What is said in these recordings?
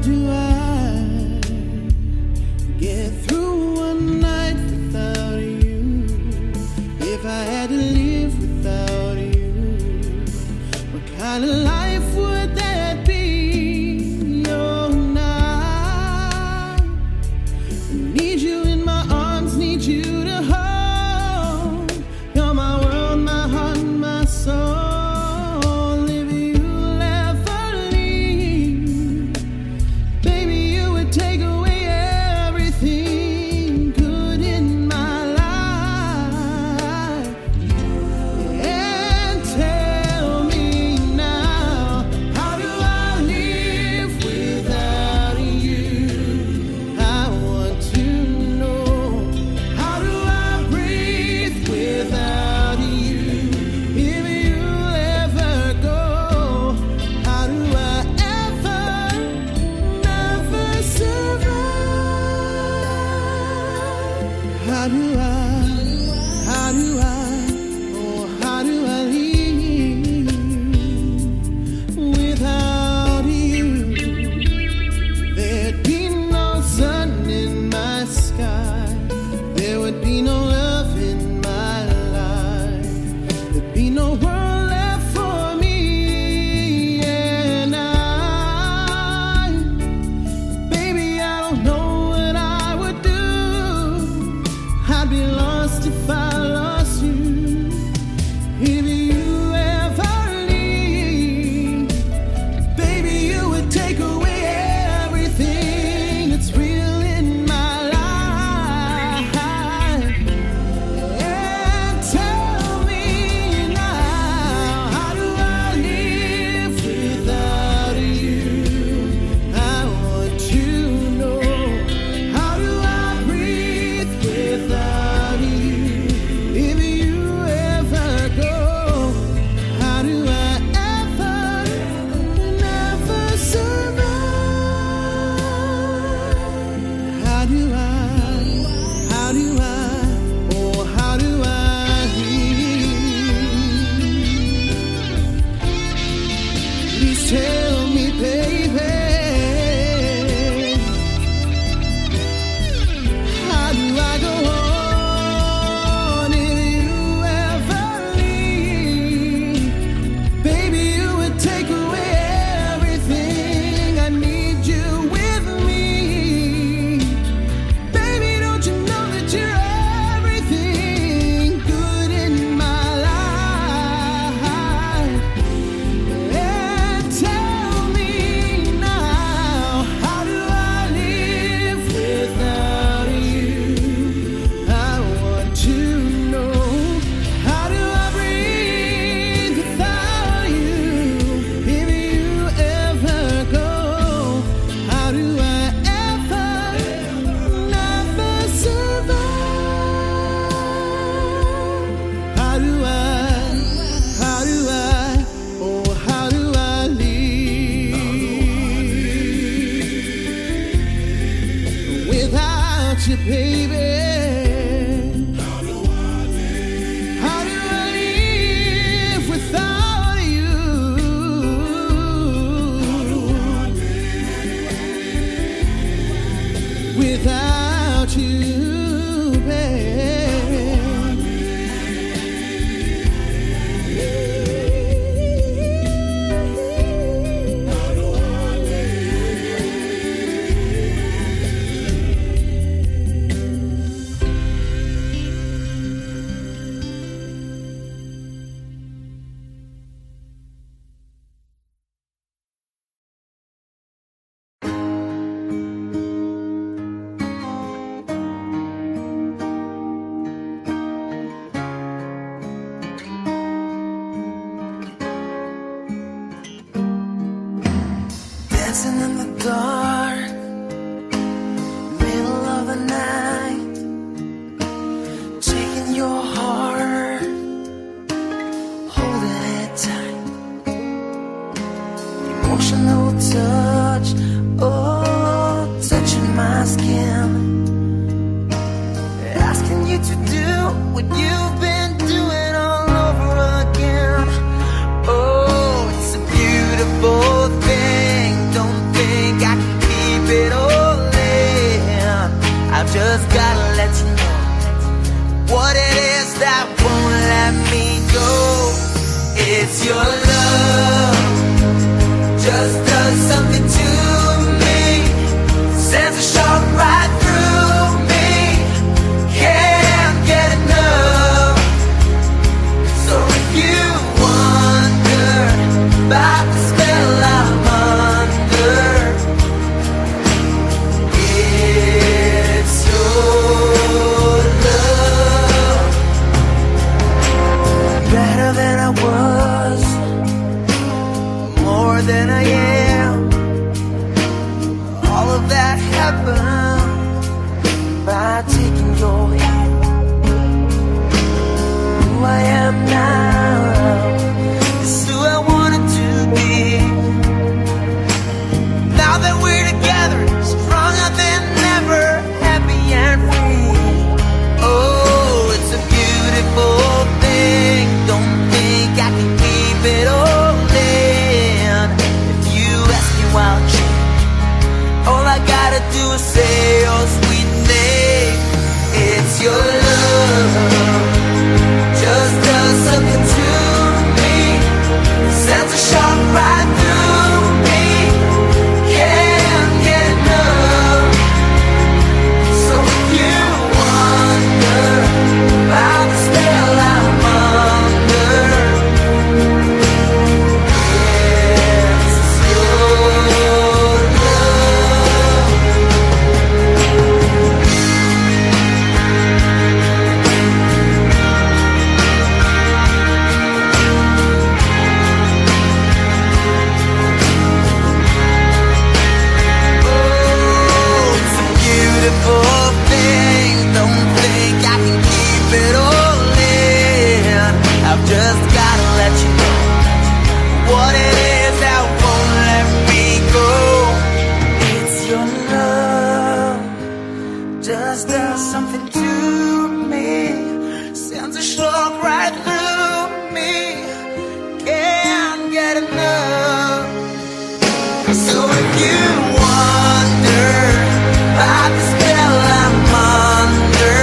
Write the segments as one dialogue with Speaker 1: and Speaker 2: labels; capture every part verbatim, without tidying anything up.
Speaker 1: do I get through one night without you? If I had to live without you, what kind of life would that be? Oh, now I need you in my arms, need you to hold. You're my world, my heart, my soul. How do I, how do I, oh, how do I live without you? There'd be no sun in my sky, there would be no love in my life, there'd be no world left for me. And I, baby, I don't know what I would do. I'd be lost if I lost you. If you ever leave, baby, you would take away everything that's real in my life. And tell me now, how do I live without you? I want to know, how do I breathe without you? If you ever go, how do I ever, never survive? How do I, how do I, oh, how do I live? Please tell me, baby, how do I go on if you ever leave? Baby, you would take away everything. I need you with me. Baby, don't you know that you're everything good in my life? And tell me now, how do I live without you? I want to know, how do I breathe without you? If you ever go, how do I ever, never survive? How do I, how do I, oh, how do I live without you, baby? How do I live without you? Without you, baby.
Speaker 2: Dancing in the dark, middle of the night, taking your heart, holding it tight. Emotional touch, oh, touching my skin, asking you to do what you've been doing all over again. Oh, it's a beautiful thing. Don't think I can keep just does something to me, sends a shock right through me, can't get enough. So if you wonder about the spell I'm under, it's your love. Better than I was, more than I am. All of that happened by taking your hand. Who I am now is who I wanted to be. Now that we're together, stronger than ever, happy and free. Oh, it's a beautiful thing. Don't think I can keep it all in. If you ask me why I'll change, all I gotta do is say your sweet name. It's your love, just does something to me, sends a shock right through me, can't get enough. So if you wonder about the spell I'm under, it's your love. Oh, it's a beautiful thing. Don't think I can keep it all in. I've just gotta let you know what it is that won't let me go. It's your love, just does something to me, sends a shock right through me, can't get enough. So if you wonder about the spell I'm under,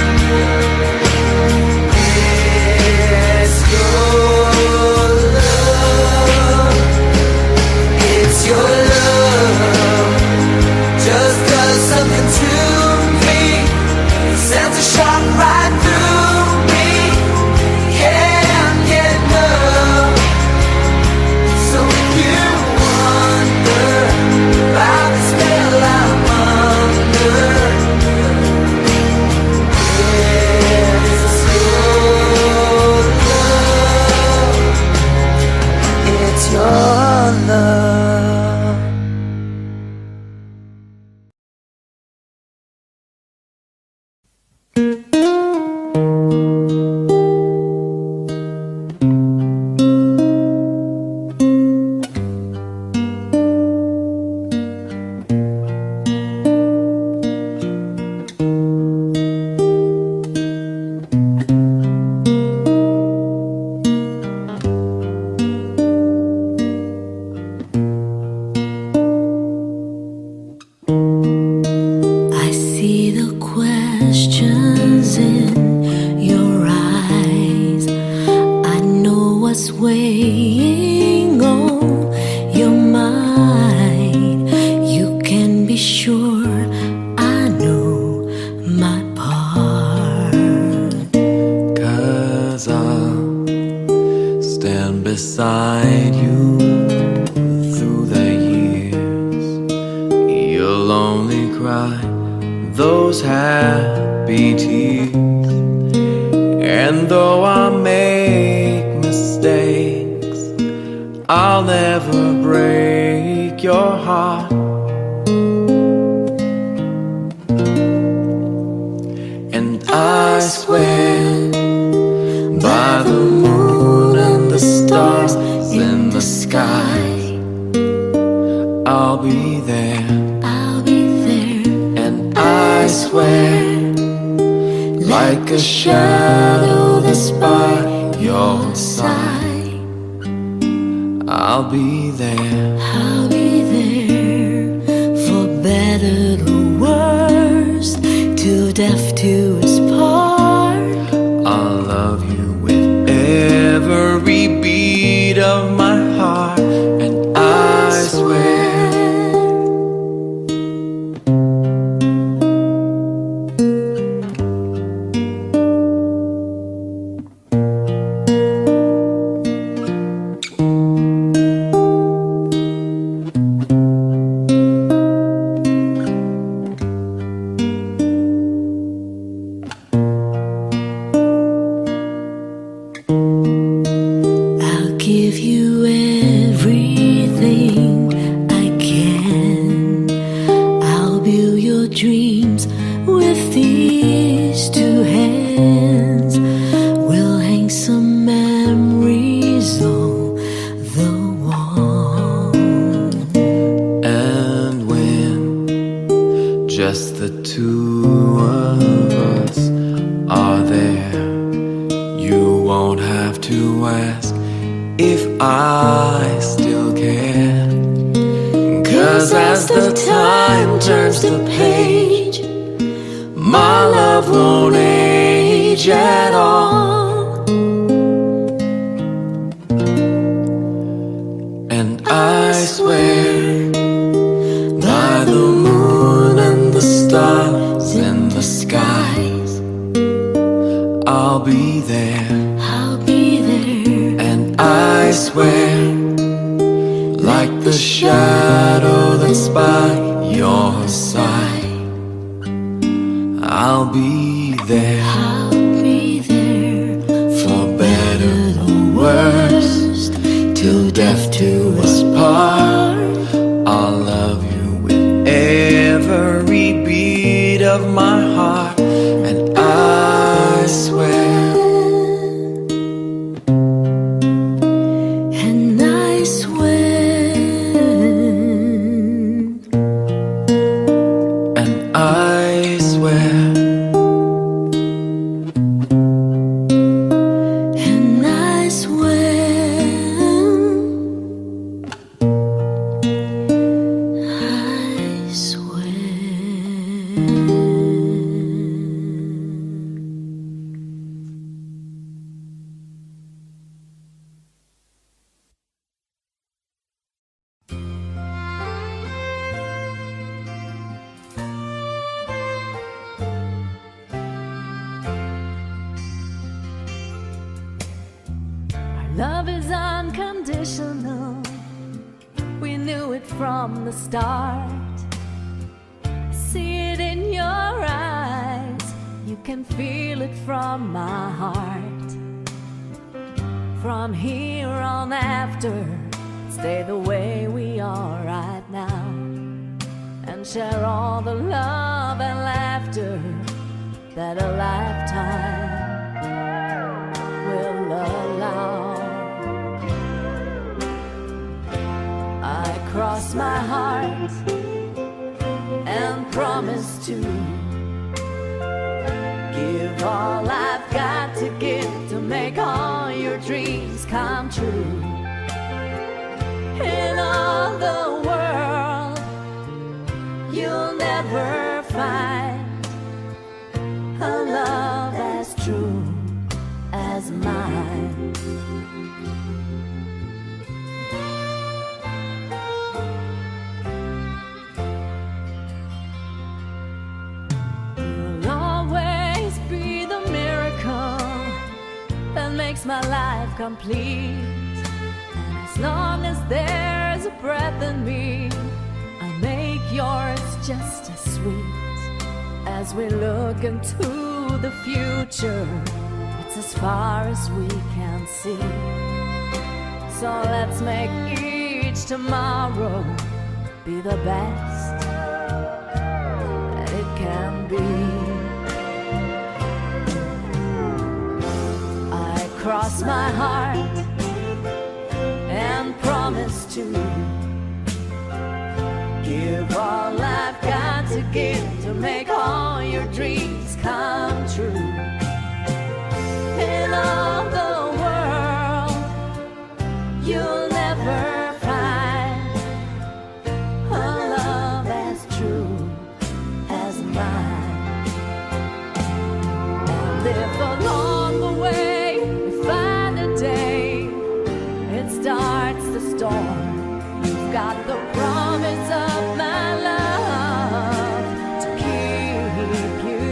Speaker 2: it's your love. It's your love, just does something to me, sends a shock right through me, can't get enough. So if you wonder about the spell I'm under, it's your love. It's your love.
Speaker 3: I see the questions in your eyes. I know what's weighing on your mind. You can be sure I know my part.
Speaker 4: 'Cause I'll stand beside you through the years. You'll only cry those happy tears. And though I make mistakes, I'll never break your heart. And I swear by the moon and the stars in the sky, I'll be there.
Speaker 3: I'll be there.
Speaker 4: And I swear, like a shadow that's by your side, I'll be there.
Speaker 3: I'll be there for better or worse, till death do us part.
Speaker 4: I'll love you with every beat of my heart. And I just the two of us are there. You won't have to ask if I still care. 'Cause as the time turns the page, my love won't age at all. And I swear by the moon and the stars in the skies, I'll be there.
Speaker 3: I'll be there.
Speaker 4: And I swear, like the shadow that's by your side, I'll be there.
Speaker 3: I'll be there.
Speaker 4: For better or worse, till death do us part. I'll love you with every beat of my heart. And I swear,
Speaker 3: And I swear,
Speaker 4: and I swear,
Speaker 3: and I swear, I swear.
Speaker 5: Love is unconditional. We knew it from the start. I see it in your eyes. You can feel it from my heart. From here on after, stay the way we are right now, and share all the love and laughter that a lifetime will allow. I cross my heart and promise to give all I've got to give to make all your dreams come true. In all the world, you'll never find a love as true as mine. You'll always be the miracle that makes my life complete. And as long as there's a breath in me, I'll make yours just as sweet. As we look into the future, it's as far as we can see. So let's make each tomorrow be the best that it can be. I cross my heart and promise to give all I've got to give to make all your dreams come true. In all the world, you'll never find a love as true as mine. And if along the way we find a day it starts to storm, you've got the promise of my love to keep you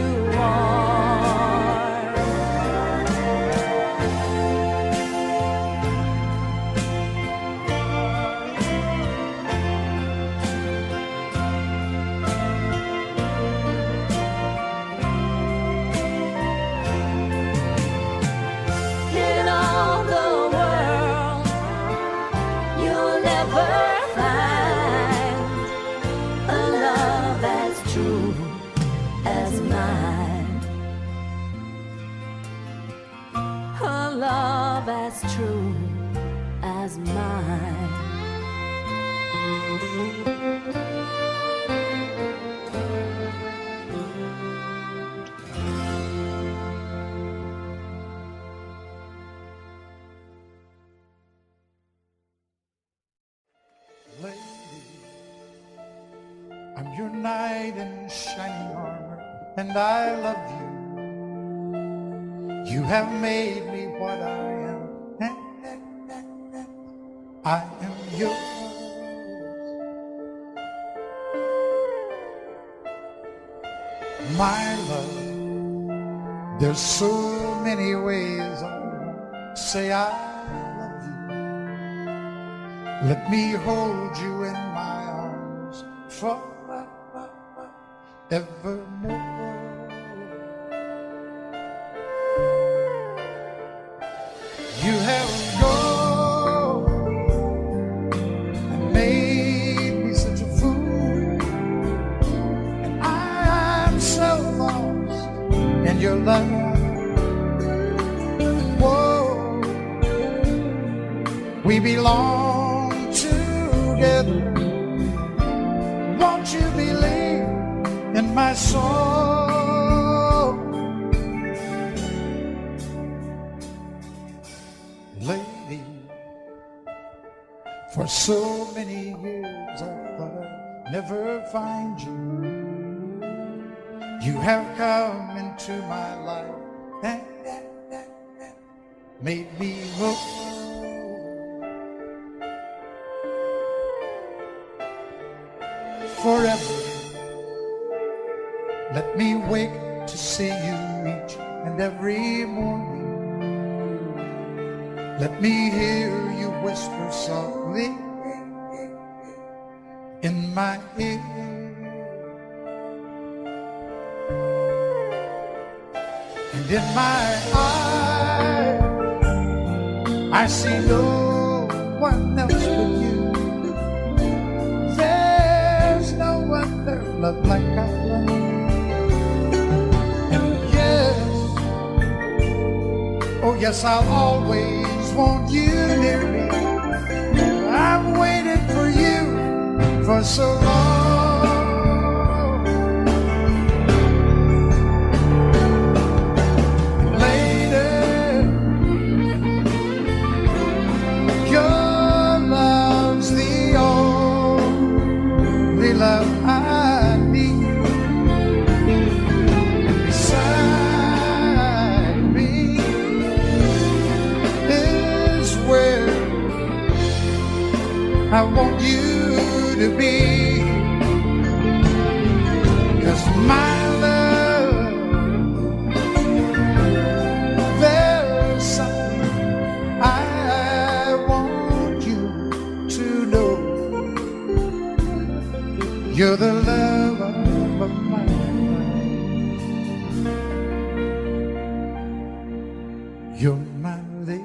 Speaker 5: warm. In all the world, you'll never find
Speaker 6: I'm your knight in shining armor, and I love you. You have made me what I am. I am yours. My love, there's so many ways I want to say I love you. Let me hold you in my arms forevermore. You have gone and made me such a fool, and I'm so lost in your love. Whoa, we belong together. Won't you believe in my soul? Lady, for so many years I thought I'd never find you. You have come into my life and made me whole. Forever, let me wake to see you each and every morning. Let me hear you whisper softly in my ear. And in my eyes, I see no one else but you. There's no other love like I love you. And yes, oh yes, I'll always want you near me. I've waited for you for so long. Lady, your love's the only love I need. And beside me is where I want you to be. 'Cause my love, there's something I want you to know. You're the love of my life. You're my lady.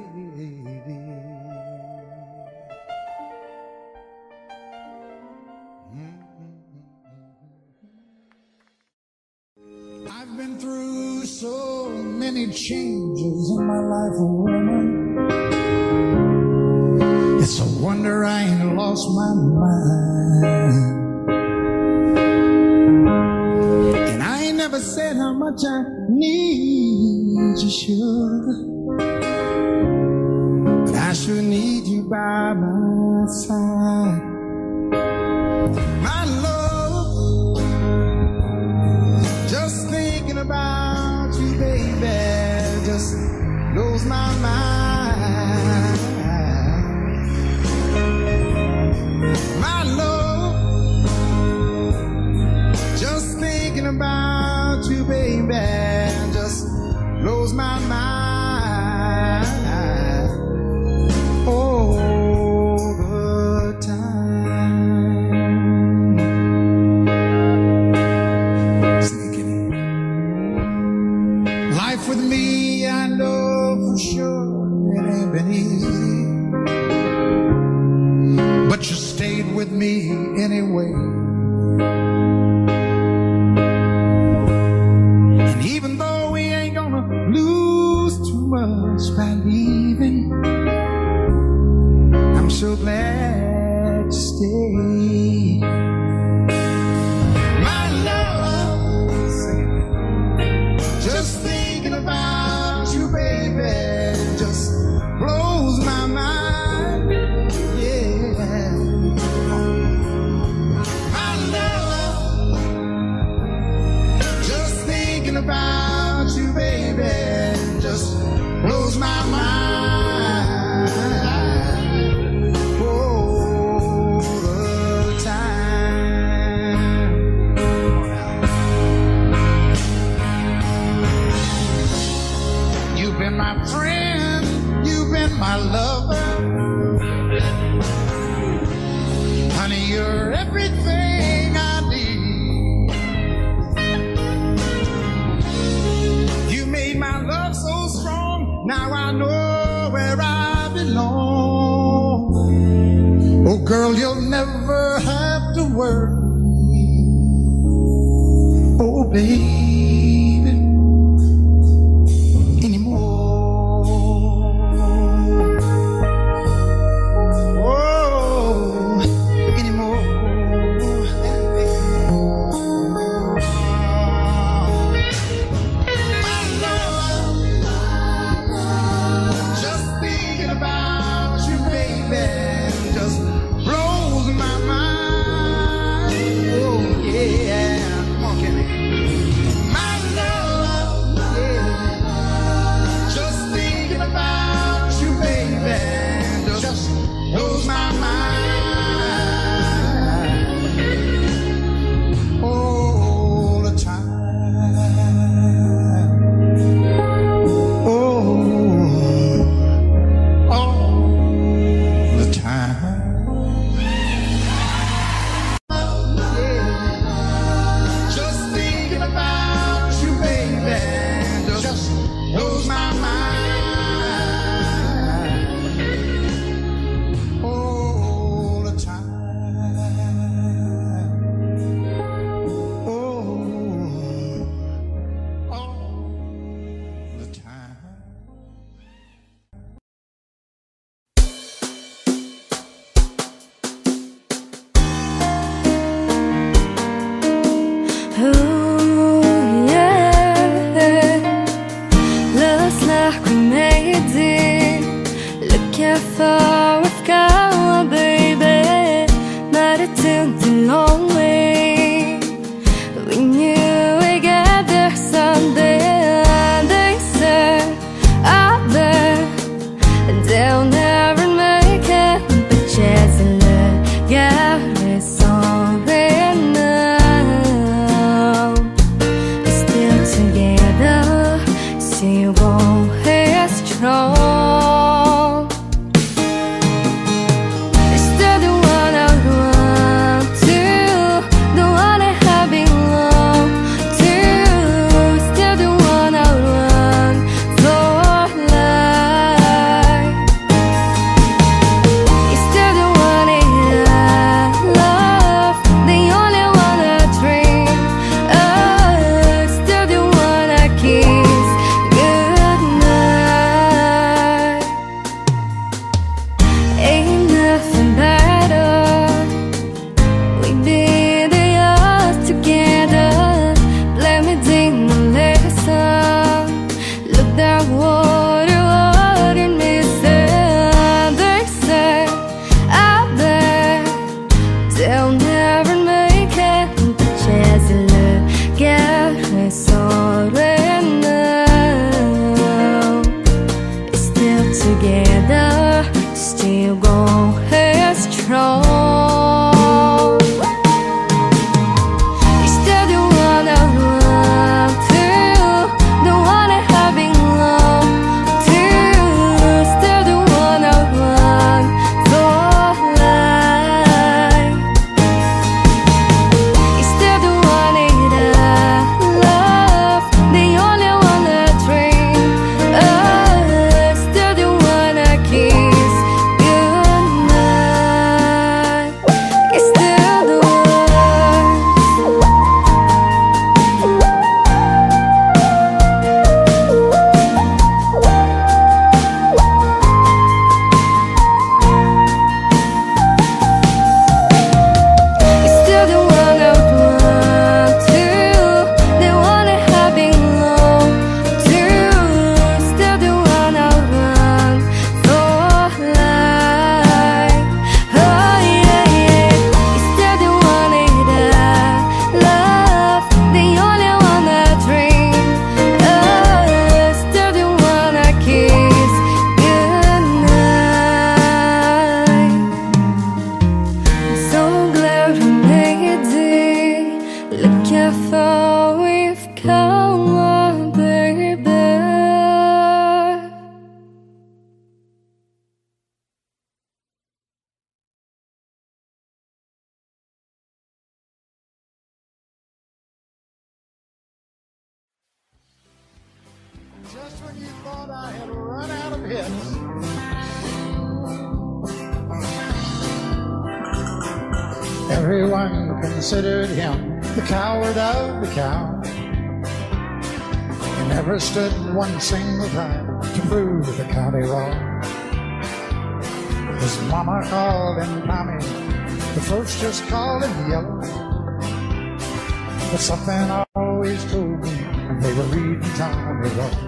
Speaker 6: I've been through so many changes in my life, oh woman. It's a wonder I ain't lost my mind. And I ain't never said how much I need you, sugar, but I sure need you by my side. My love, just thinking about you, baby, just blows my mind. My love, just thinking about you, baby, just blows my mind. All the time. Life with me, I know for sure it ain't been easy, but you stayed with me anyway. And even though we ain't gonna lose too much by leaving, I'm so glad you stayed. My love, just thinking about you, baby, just blows my mind. Yeah. My love, Girl, you'll never have to worry. Oh, baby, anymore. Oh, anymore. My love, just thinking about you, baby, just blows my mind. Oh, yeah. Come on, Kenny. My love, yeah. Just thinking about you, baby, just blows my mind. All the time. Oh, all the time. Just thinking about you, baby, just blows my mind. All the time. Oh, all the time.
Speaker 5: Oh, yeah. Looks like we made it. Looking for we've gone, baby. But it took the long way. We knew we'd get there someday. They said, I bet they'll never make it. But just look at it's all right now. We're still together, still going strong. You're still the one I want to, the one I have belong to. Still the one I want for life. You're still the one I love, the only one I dream of. Still the one I kiss goodnight. Ain't nothing better. We did it all together. Let me dig my lesson. Look that water, water missing. They say, I bet they'll never make it. But just look at it's all right now. It's still together, still going strong. You're still the one I want to, the one I have belong to. Still the one I want for life. You're still the one I love, the only one I dream of. Still the one I kiss goodnight. You're still the one. You're still the one I want to, the one I have belong to. Still the one I want for life. Oh yeah, yeah. You're still the one I love, the only one I dream of. Still the one I kiss goodnight. I'm so glad we made it. Look how far we've come, baby.
Speaker 6: Just when you thought I had run out of hits, Everyone considered him the coward of the cow. He never stood one single time to prove the county wrong. His mama called him Tommy, the folks just called him Yellow. But something always told me they were reading Tommy wrong.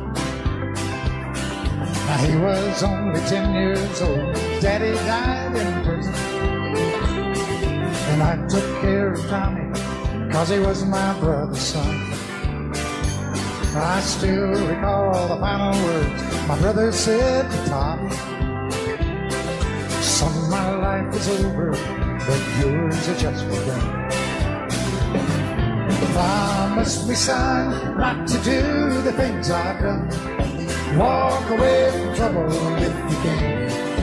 Speaker 6: Now he was only ten years old, Daddy died in prison, and I took care of Tommy, cause he was my brother's son. I still recall the final words my brother said to Tommy: "Son, my life is over, but yours has just begun. Promise me, son, not to do the things I've done. Walk away from trouble if you can.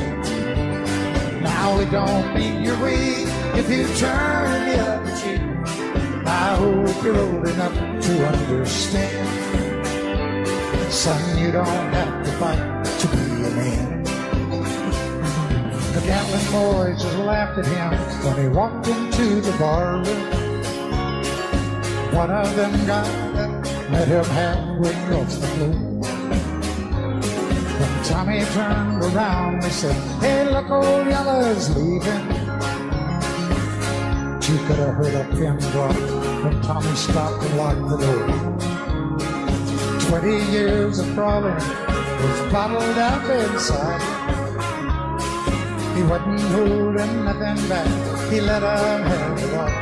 Speaker 6: Now it don't mean you're weak if you turn the other cheek. I hope you're old enough to understand. Son, you don't have to fight to be a man." The Gatlin boys just laughed at him when he walked into the bar room. One of them got up, met him halfway across the floor. When Tommy turned around, they said, "Hey, look, old Yellow's leaving." You could have heard a pin drop when Tommy stopped and locked the door. Twenty years of crawling was bottled up inside. He wasn't holding nothing back, he let him have it all.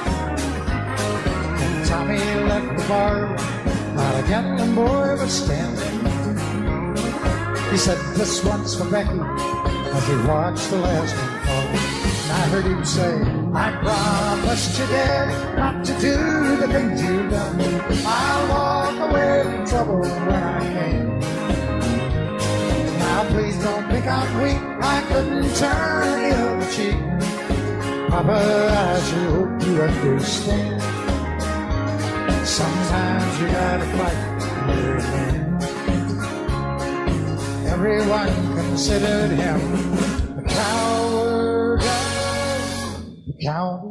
Speaker 6: And Tommy left the bar while a Gatlin boy was standing. He said, "This one's for Becky," as he watched the last one fall. And I heard him say, "I promised you, Dad, not to do the things you've done. I'll walk away from trouble when I can. Now please don't think I'm weak, I couldn't turn the other cheek. Papa, I sure hope you understand. Sometimes you gotta fight for a man." Everyone considered him the coward of the county.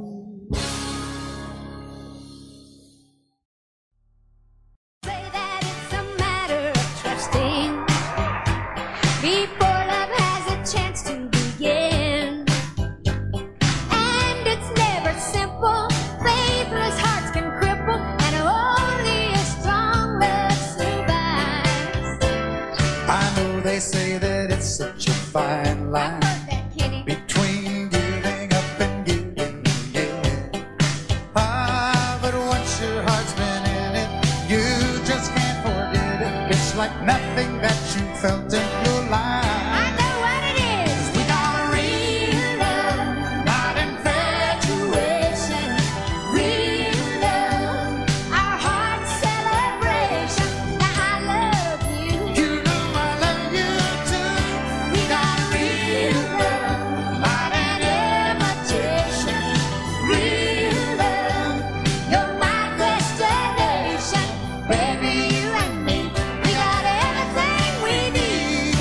Speaker 3: Say that it's a matter of trusting before love has a chance to begin. And it's never simple, faithless hearts can cripple, and only a strong love survives.
Speaker 6: I know they say that it's such a fine line between giving up and giving again. Ah, but once your heart's been in it, you just can't forget it. It's like nothing that you felt in your life.
Speaker 3: I know what it is. We got a real love,
Speaker 6: Not
Speaker 3: infatuation. Real love, our heart's celebration. Now I love you.
Speaker 6: You know I love you too.
Speaker 3: We got a real love,
Speaker 6: Not
Speaker 3: an imitation. Real love, you're my destination. Baby, you and me, we got everything we need.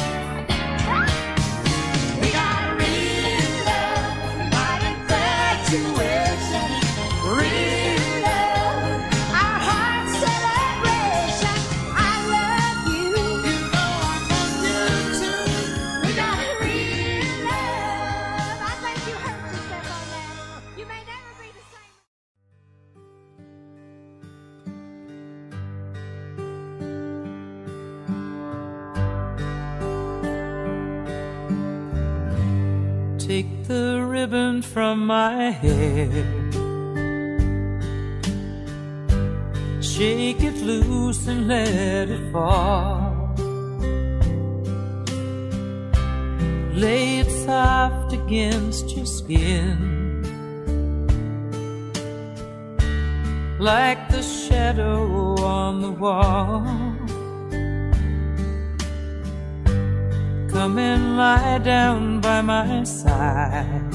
Speaker 3: We got a real love, not infatuation. Real love, our heart's celebration. I love you.
Speaker 6: You know I love you too.
Speaker 3: We got a real love. I think you hurt yourself on that. You may never be the same.
Speaker 4: Take the ribbon from my hair, shake it loose and let it fall. Lay it soft against your skin, like the shadow on the wall. Come and lie down by my side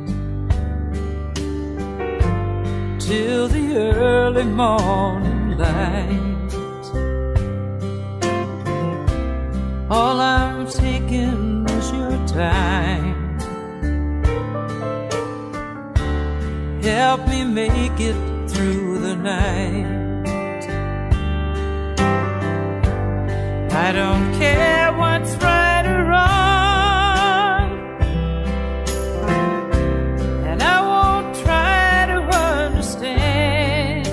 Speaker 4: till the early morning light. All I'm taking is your time. help me make it through the night. I don't care what's right or wrong, and I won't try to understand.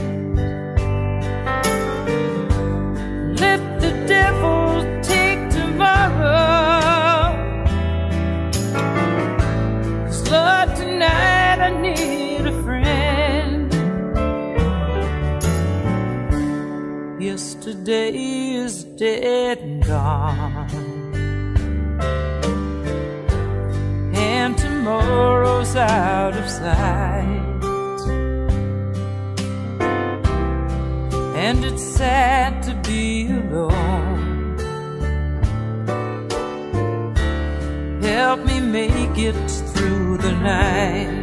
Speaker 4: Let the devil take tomorrow, 'cause Lord, tonight I need a friend. Yesterday is dead and gone, and tomorrow's out of sight. And it's sad to be alone. Help me make it through the night.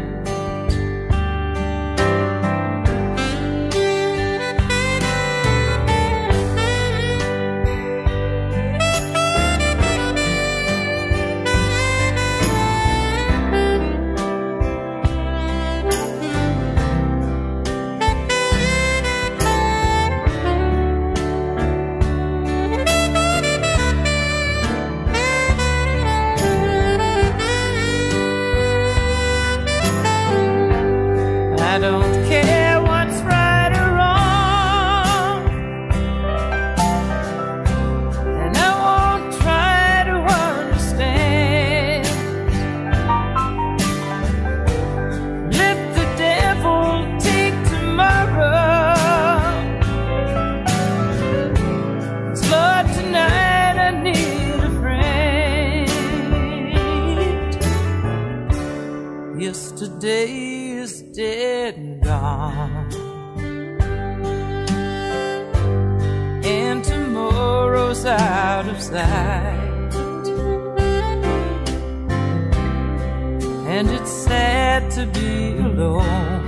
Speaker 4: I don't care what's right or wrong, and I won't try to understand. Let the devil take tomorrow, 'cause Lord, tonight I need a friend. Yesterday is dead and gone, and tomorrow's out of sight. And it's sad to be alone.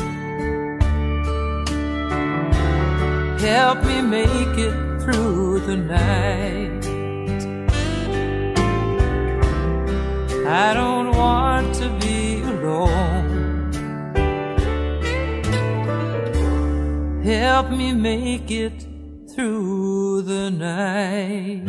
Speaker 4: Help me make it through the night. I don't want to be alone. Help me make it through the night.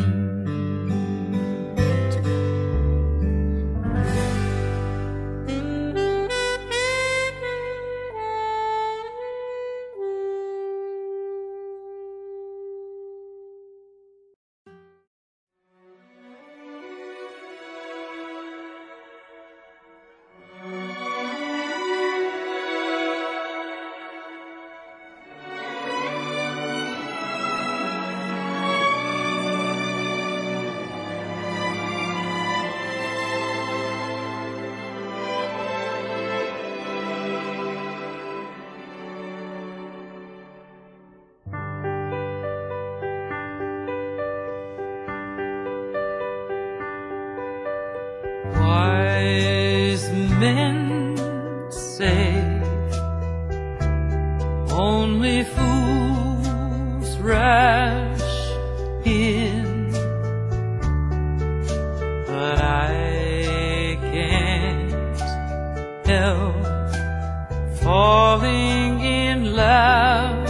Speaker 4: Wise men say only fools rush in, but I can't help falling in love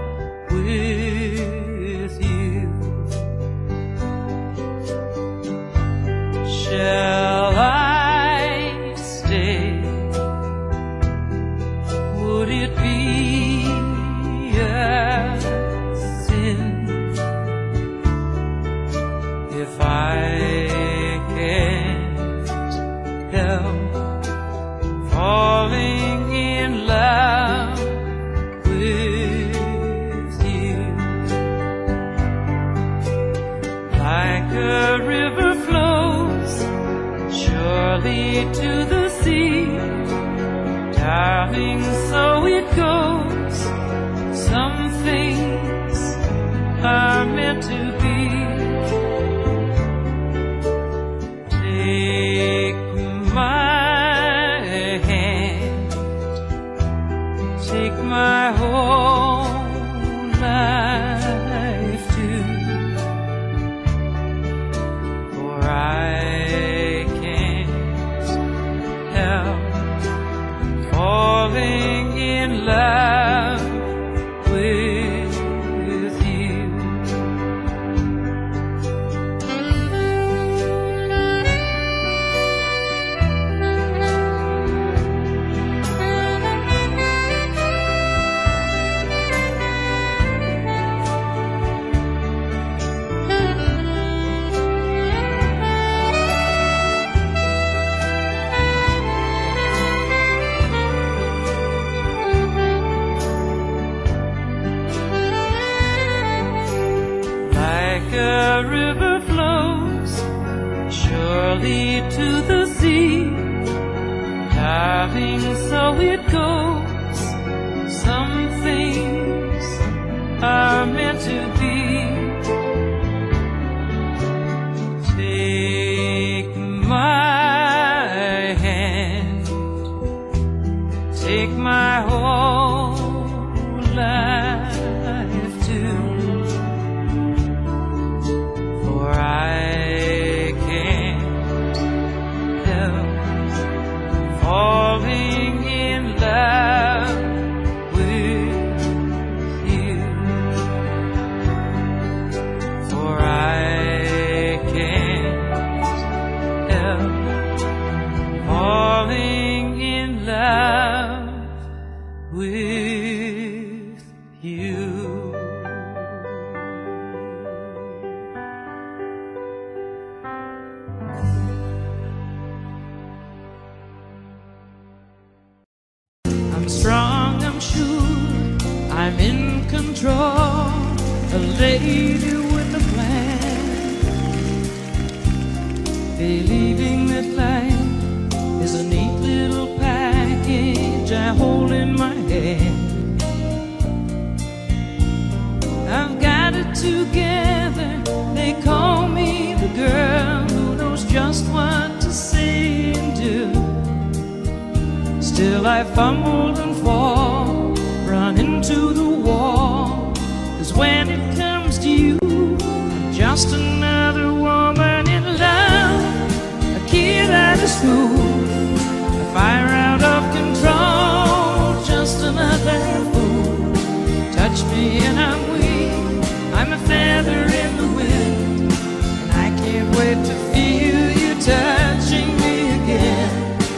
Speaker 4: with you. Shall I stay? Would it be a sin if I can't help falling in love with you? Like a river flows surely to the sea, darling, so it goes. Some things are meant to be. Take my hand, take my whole life too, for I can't help falling in love with you. Like a river flows surely to the sea, darling, so it goes. Some things are meant to be. Take my hand, take my whole life too. For I can't help falling in love with you. For I can't help falling in love with you. I'm strong, I'm sure, I'm in control, a lady with a plan, believing that life is a neat little package I hold in my hand. I've got it together, they call me the girl who knows just what to say and do. Still I fumble and fall, run into the wall, 'cause when it comes to you, I'm just another woman in love, a kid out of school, a fire out of control, just another fool. Touch me and I'm weak, I'm a feather in the wind, and I can't wait to feel you touching me again.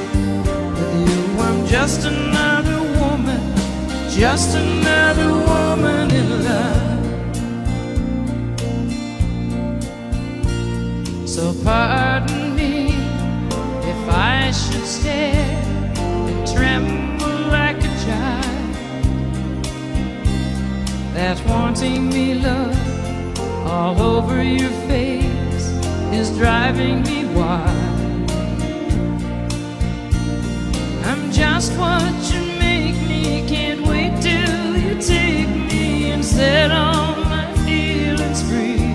Speaker 4: I'm just another woman, just another woman in love. So pardon me if I should stare and tremble like a child, that wanting me love all over your face is driving me wild. I'm just what you make me, can't wait till you take me and set all my feelings free.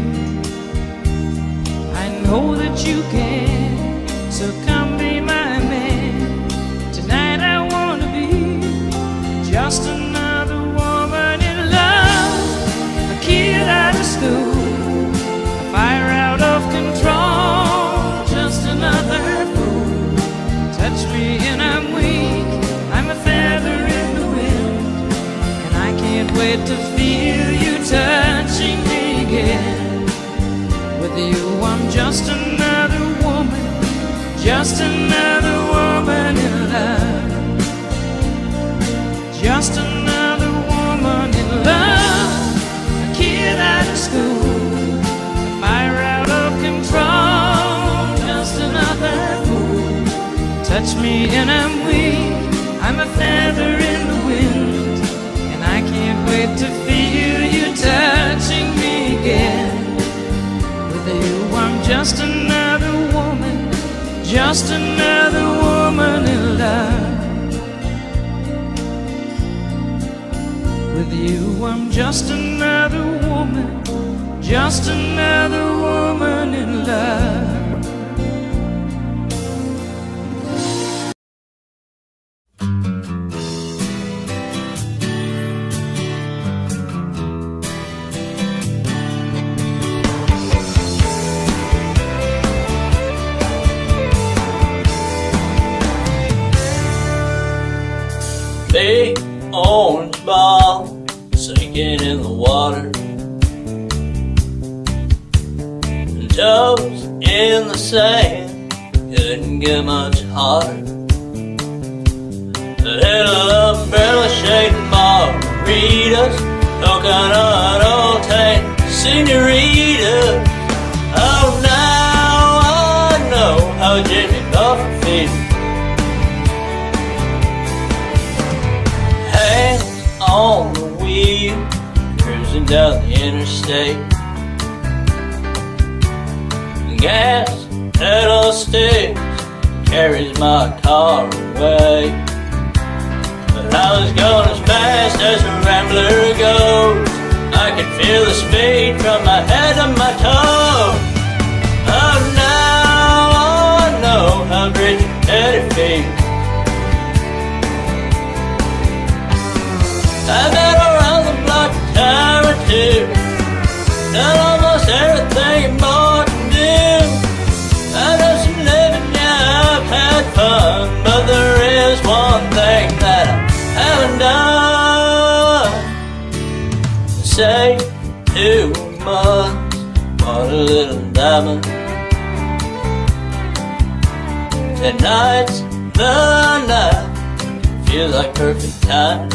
Speaker 4: I know that you can, so come be my man. Tonight I wanna be just another woman in love, a kid out of school, a fire out of control, just another fool. Touch me and I'm weak, I'm a feather in the wind, and I can't wait to feel you touching me again. With you I'm just another woman, just another woman in love, just another woman in love, a kid out of school, a fire out of control, just another fool. Touch me and I'm weak, I'm a feather in the wind, and I can't wait to feel you touching me again. With you I'm just another woman, just another woman in love. With you I'm just another woman, just another woman in love.
Speaker 7: They orange ball sinking in the water, and toes in the sand couldn't get much hotter. The little umbrella shade margaritas, coconut old tank senoritas. Oh, now I know how Jimmy Buffett feels. Hands on the wheel, cruising down the interstate. Gas pedal sticks carries my car away. But I was going as fast as a rambler goes. I could feel the speed from my head to my toes. Oh, now I know how great your teddy feels. I've been around the block a time or two, done almost everything a boy can do. I've done some living, yeah, I've had fun, but there is one thing that I haven't done. Say two months, what a little diamond. Tonight's the night, feels like perfect time.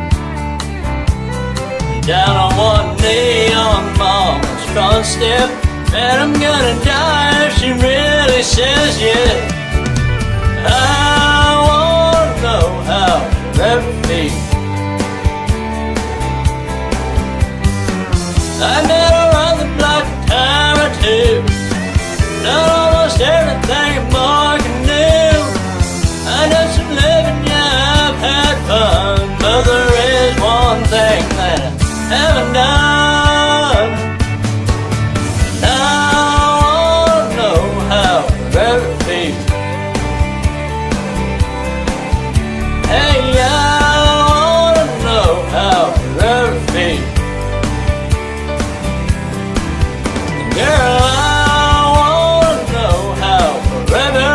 Speaker 7: Down on one knee on Mama's front step, and I'm gonna die if she really says yes. I wanna know how it ever feels. I've been around the block a time or two, done almost everything a boy can do. I done some living, yeah, I've had fun, but there is one thing that I haven't done. Now I wanna know how it ever feels. Hey, I wanna know how it ever feels. Girl, I wanna know how forever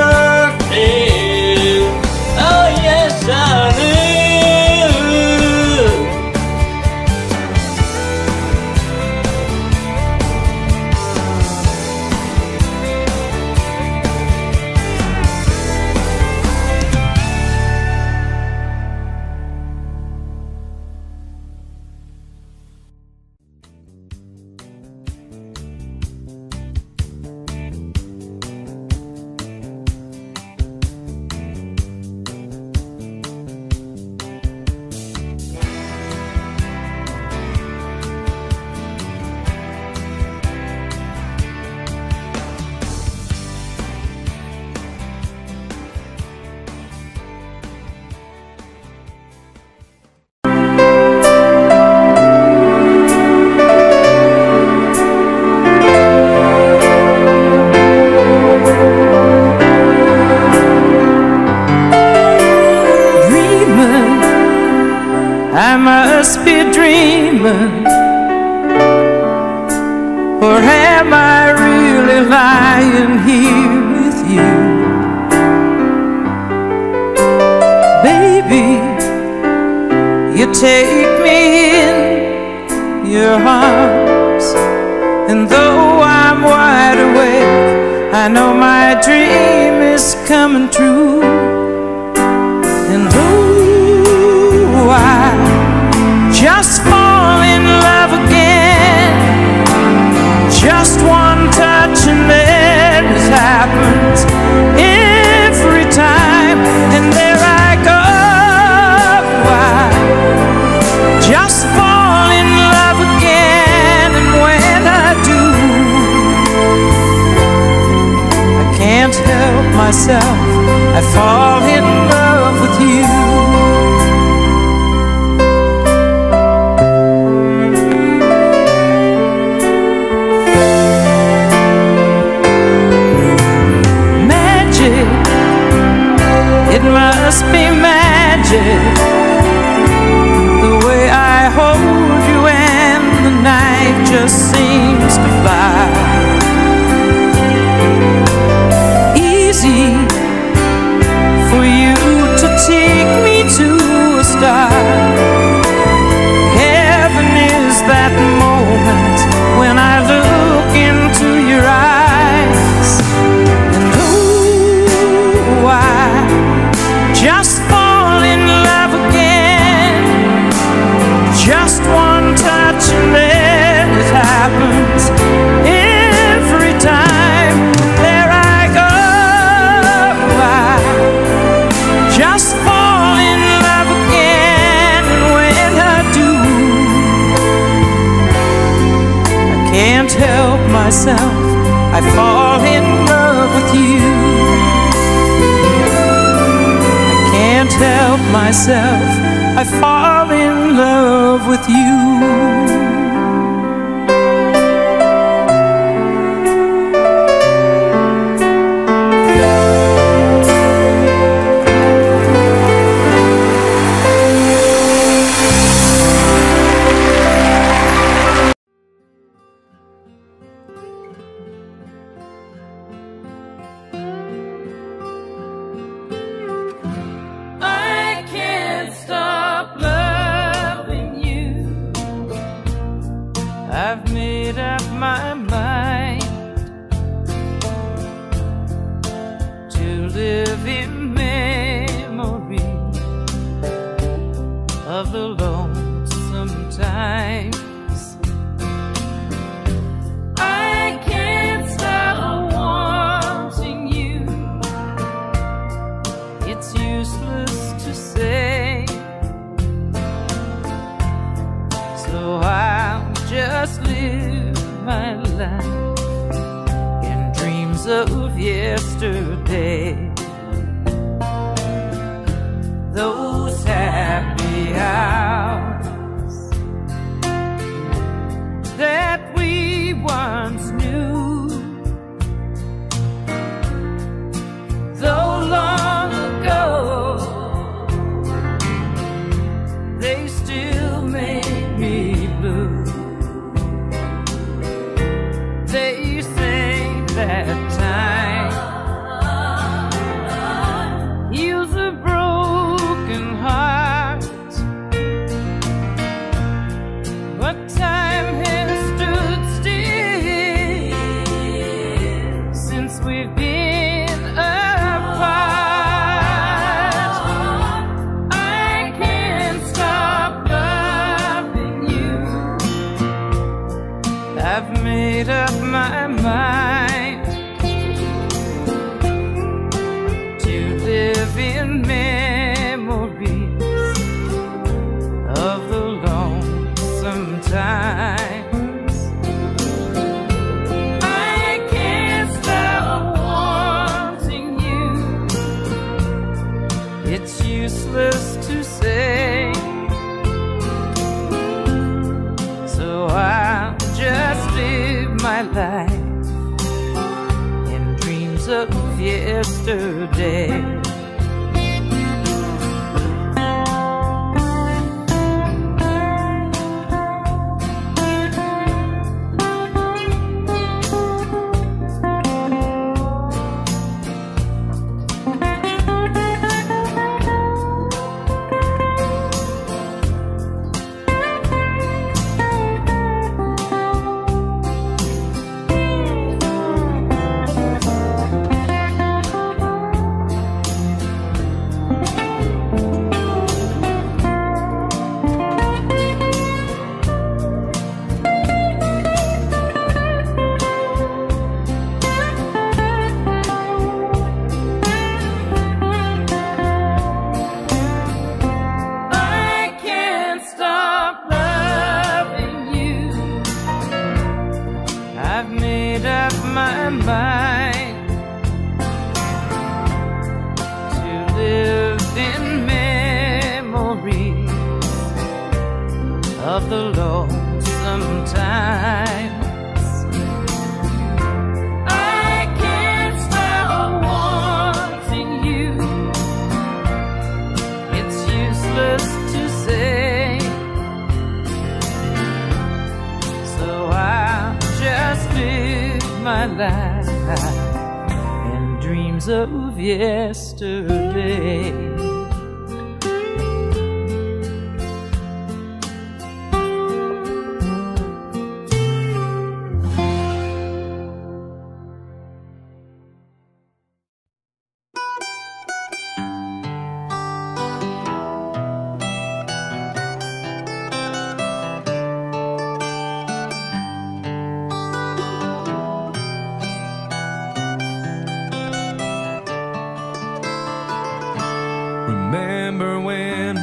Speaker 7: feels. Oh yes, I do.
Speaker 4: I must be dreaming, or am I really lying here with you? Baby, you take me in your arms, and though I'm wide awake, I know my dream is coming true. And oh, I just fall in love again. Just one touch and then it happens every time. And there I go, I just fall in love again. And when I do, I can't help myself, I fall myself, I fall in love with you. I can't help myself, I fall in love with you. I've made up my mind to live in memory of the lonesome times. I can't stop wanting you. It's useless to say, so I'll just live my life in dreams of yesterday. Those happy hours that we once knew, though long ago, they still make me blue. They say that time heals a broken heart, but time has stood still since we've been apart. I can't stop loving you. I've made up my mind to live in memories of the lonesome times. I can't stop wanting you. It's useless to say, so I'll just live my life in dreams of yesterday. I've made up my mind to live in memories of the lonesome times. I can't stop wanting you. It's useless to say, so I'll just live my life in dreams of yesterday.
Speaker 8: Remember when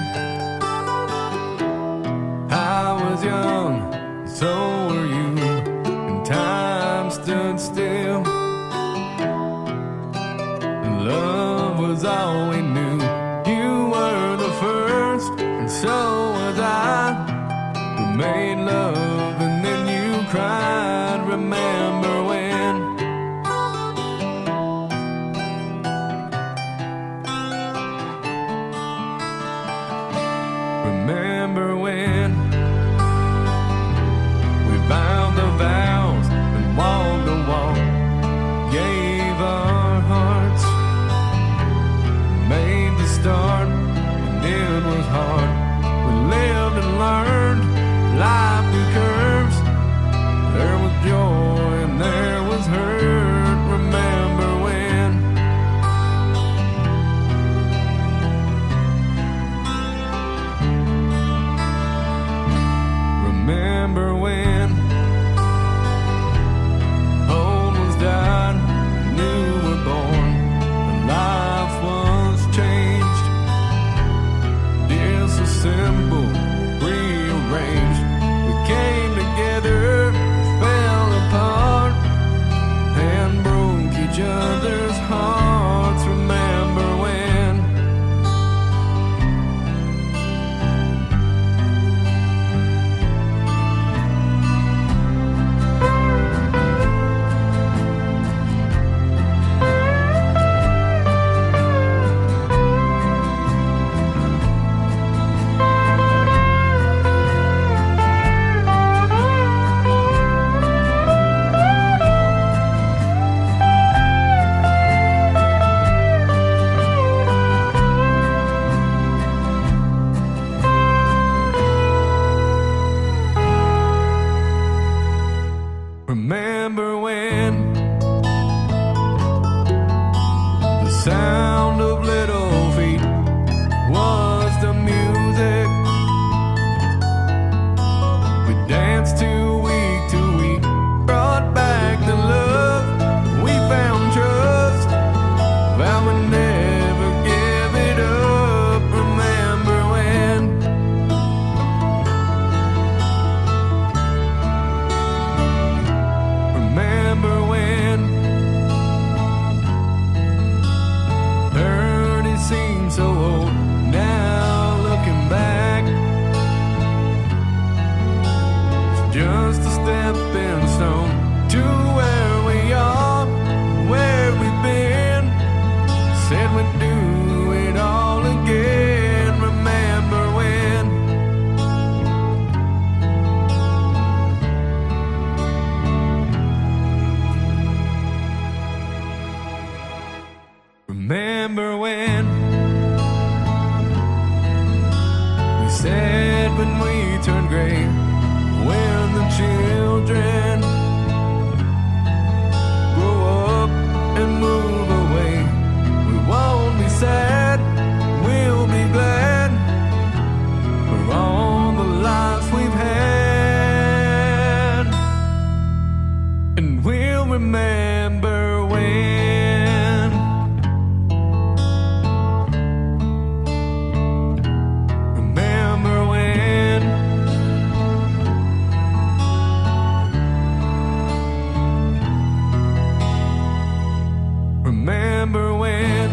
Speaker 8: I was young, so were you, and times made love and then you cried. Remember when? Remember when we bound the vows and walked the walk, gave our hearts, made the start, and it was hard. We lived and learned life through curves. There was joy and there was hurt. Remember when? Remember when home was died, new were born, and life was changed, disassembled, rearranged. We came together, fell apart, and broke each other's hearts. Remember when? Remember when the sound of little feet was the music we danced to week to week, brought back the love, we found trust, vowed we'd never give it up. Remember when? Remember when heard it seemed so old. Now looking back, it's just a stepping stone to where we are, where we've been. Said we'd do it all again. Remember when? Remember when we said when we turned gray, when the children grow up and move away, we won't be sad, we'll be glad for all the lives we've had, and we'll remember when. Remember when? Remember when?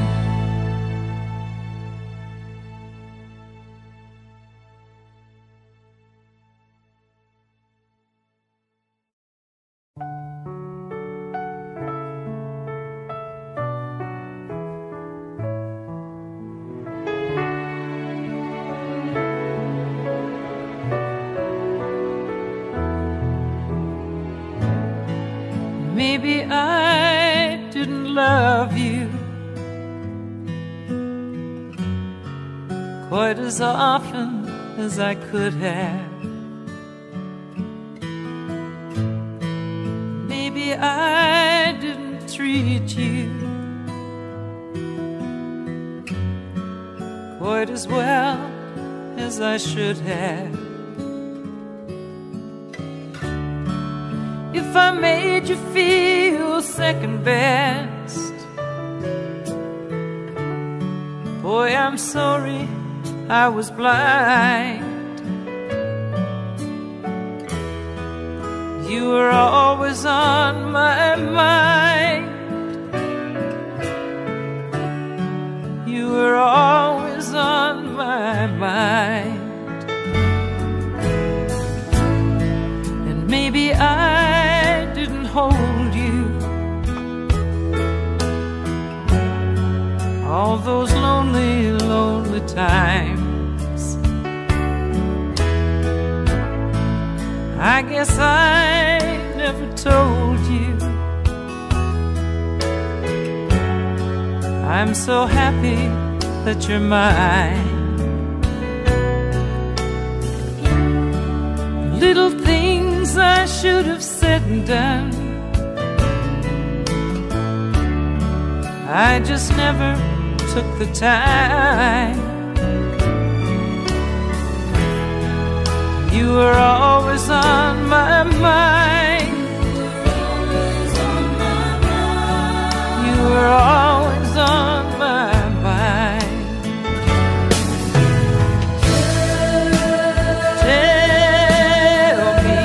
Speaker 4: Maybe I didn't love you quite as often as I could have. Maybe I didn't treat you quite as well as I should have. If I made you feel second best, boy, I'm sorry I was blind. You were always on my mind. You were always on my mind. maybe I didn't hold you all those lonely, lonely times. I guess I never told you I'm so happy that you're mine. Little things I should have said and done, I just never took the time. You were always on my mind. You were always on my mind. Tell me,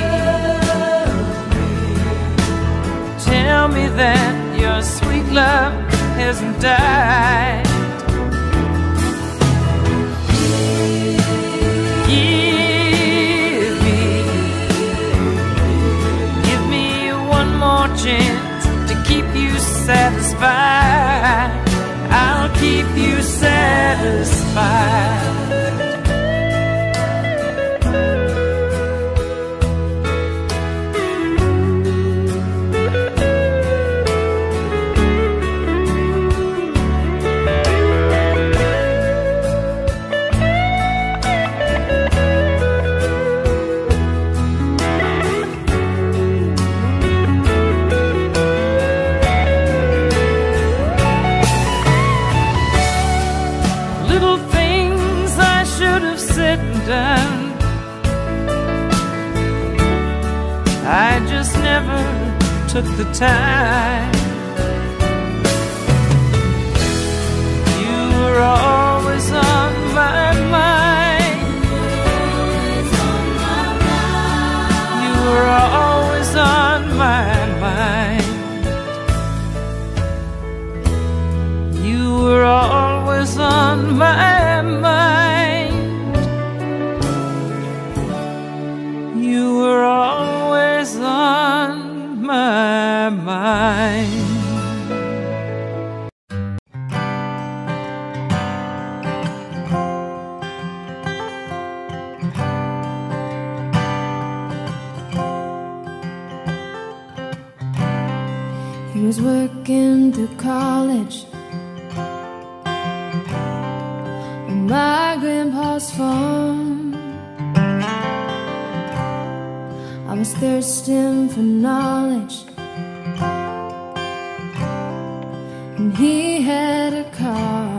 Speaker 4: tell me that your sweet love hasn't died. Give me, give me one more chance to keep you satisfied. I'll keep you satisfied. Done. I just never took the time. You were always on my mind. You were always on my mind. You were always on my mind. You were always on my mind.
Speaker 5: He was working through college on my grandpa's farm. I was thirsting for knowledge, and he had a car.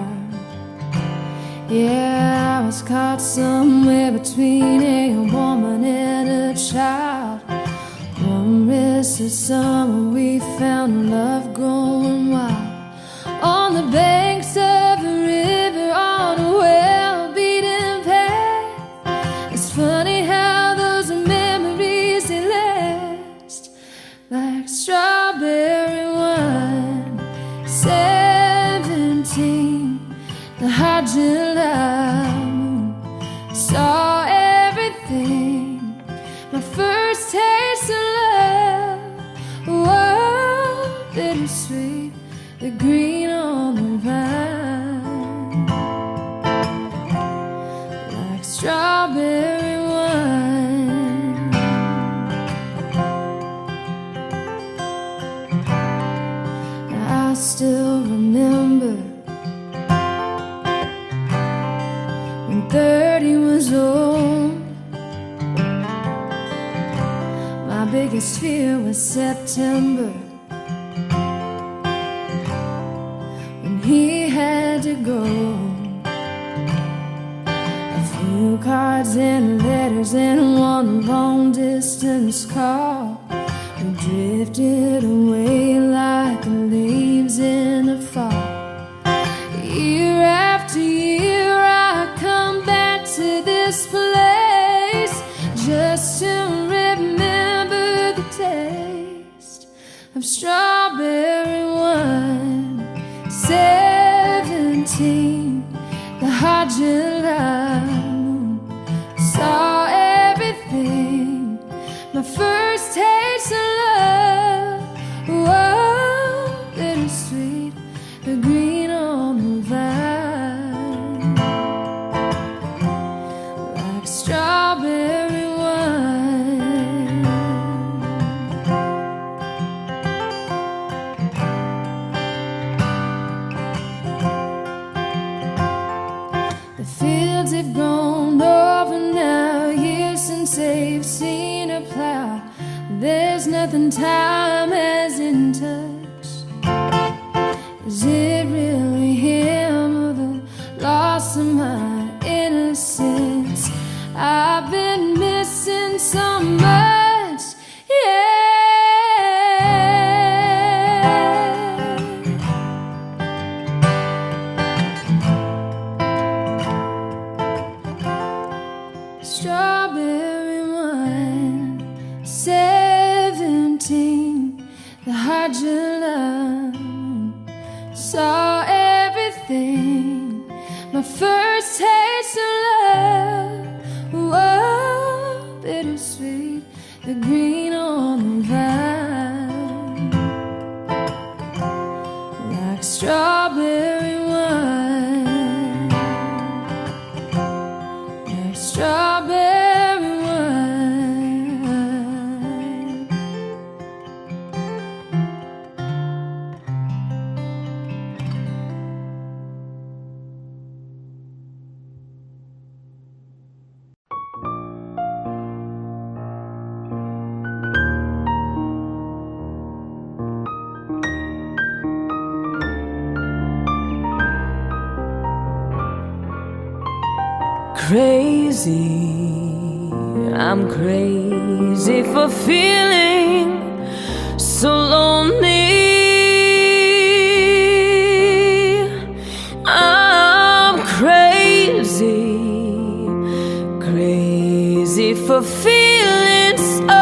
Speaker 5: Yeah, I was caught somewhere between a woman and a child. One restless summer we found love growing wild on the banks of a river on a well-beaten path. It's funny how those memories they last like strawberry wine. Seventeen, the hot July moon saw everything. My first taste of love, whoa, bittersweet, the green on the vine, like strawberry wine. I still remember when thirty was old. My biggest fear was September, when he had to go. A few cards and letters and one long distance call. We drifted away like the leaves in the fall. Year after year I come back to this place just to remember the taste of strawberry wine. Seventeen, the hot July moon saw everything. My first
Speaker 3: strawberry wine. The fields have grown over now, years since they've seen a plow. There's nothing time hasn't touched. Is it really him or the loss of my innocence? I've been missing so much, yeah. Strawberry wine, seventeen, the heart you love, saw everything. My first taste of love, whoa, bittersweet, the green on the vine, like strawberry wine, like strawberry wine.
Speaker 5: Crazy, I'm crazy for feeling so lonely. I'm crazy, crazy for feeling so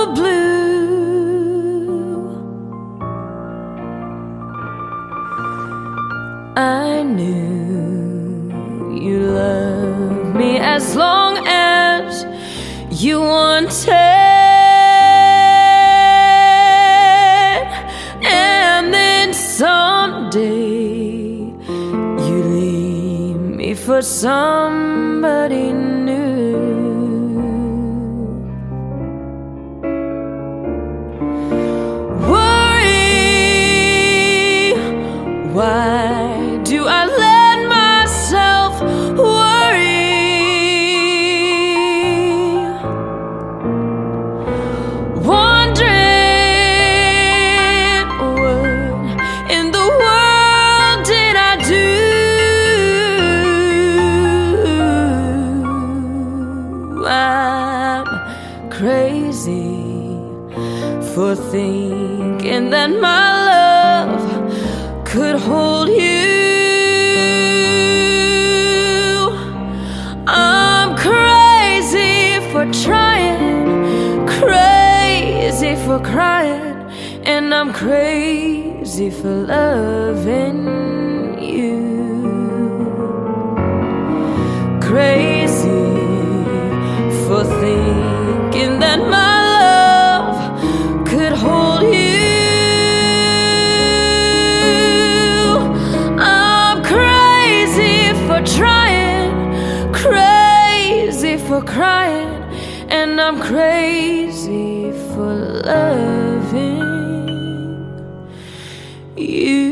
Speaker 5: blue. I knew you loved me as long as you wanted, and then someday you leave me for somebody new. Worry, why do I let myself worry? Wondering what in the world did I do? I'm crazy for thinking that my love could hold you. I'm crazy for trying, crazy for crying, and I'm crazy for loving you. Crazy for thinking that my love could hold you. I'm crazy for trying, crazy for crying, and I'm crazy for loving you.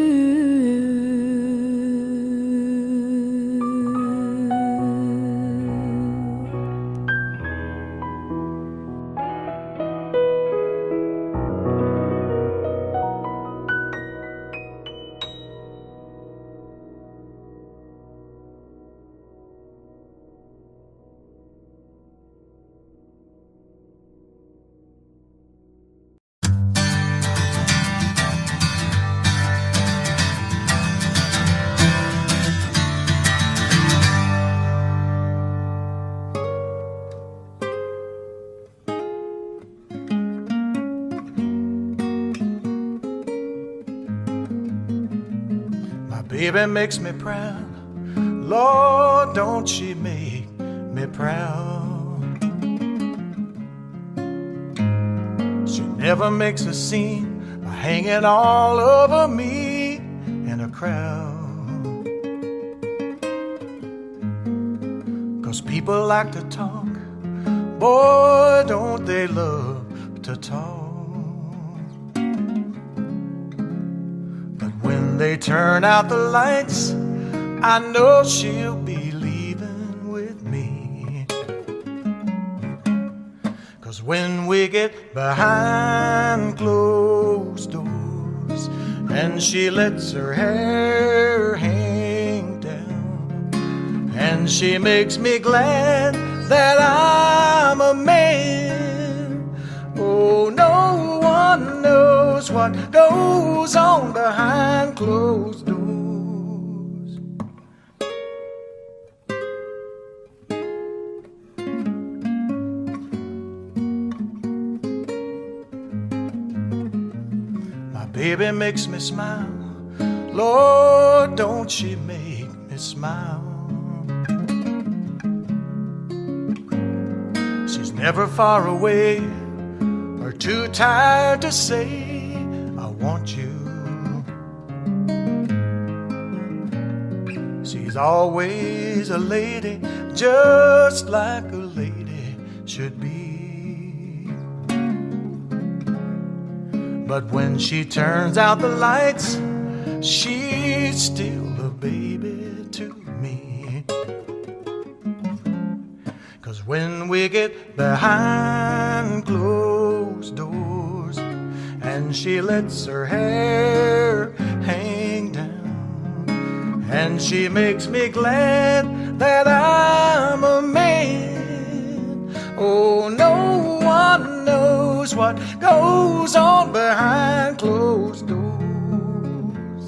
Speaker 9: Baby makes me proud. Lord, don't she make me proud. She never makes a scene by hanging all over me in a crowd. 'Cause people People like to talk, boy, don't they love to talk. But when they turn out the lights, I know she'll be leaving with me. 'Cause when we get behind closed doors and she lets her hair hang down, and she makes me glad that I'm a man. Oh, no one knows what goes on behind closed doors. My baby makes me smile. Lord, don't she make me smile. She's never far away or too tired to say, I want you. She's always a lady, just like a lady should be. But when she turns out the lights, she's still a baby to me. 'Cause when we get behind closed doors and she lets her hair hang down, and she makes me glad that I'm a man. Oh, no one knows what goes on behind closed doors.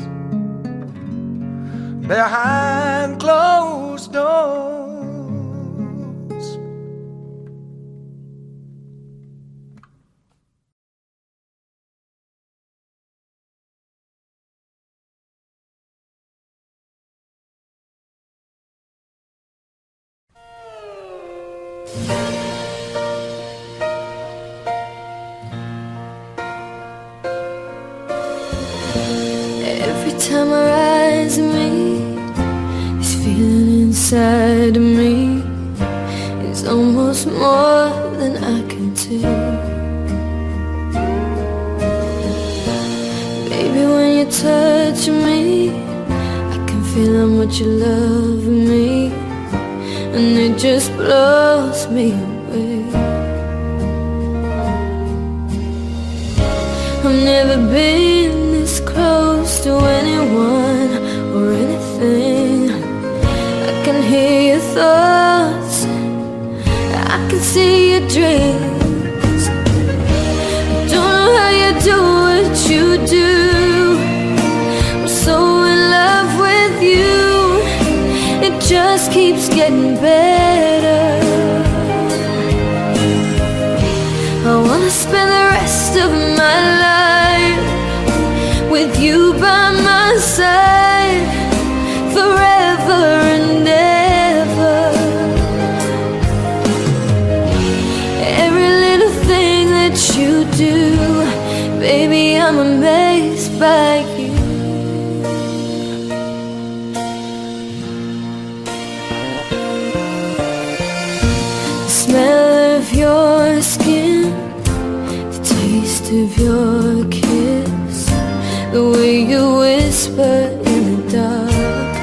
Speaker 9: Behind closed doors.
Speaker 5: Every time her eyes meet, this feeling inside of me is almost more than I can take. Baby, when you touch me, I can feel how much you love me, and it just blows me away. I've never been this close to anyone or anything. I can hear your thoughts, I can see your dreams. I don't know how you do what you do. I'm so in love with you, it just keeps getting better. I wanna spend the rest of my life with you by my side, forever and ever. Every little thing that you do, baby, I'm amazed by you. The smell of your skin, the taste of your kiss, the way you whisper in the dark,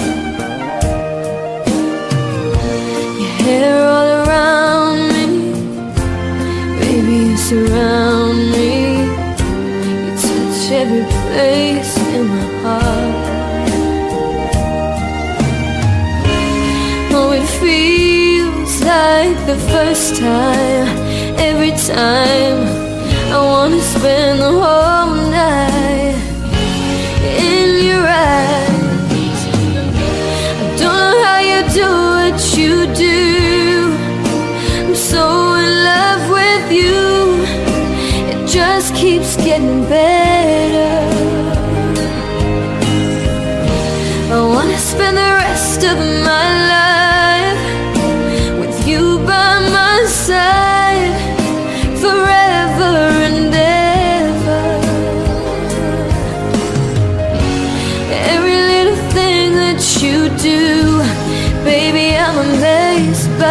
Speaker 5: your hair all around me, baby, you surround me, you touch every place in my heart. Oh, it feels like the first time, every time. I wanna spend the whole night in your eyes. I don't know how you do what you do. I'm so in love with you, it just keeps getting better. I wanna spend the rest of my life with you by my side, forever and ever. Every little thing that you do, baby, I'm amazed by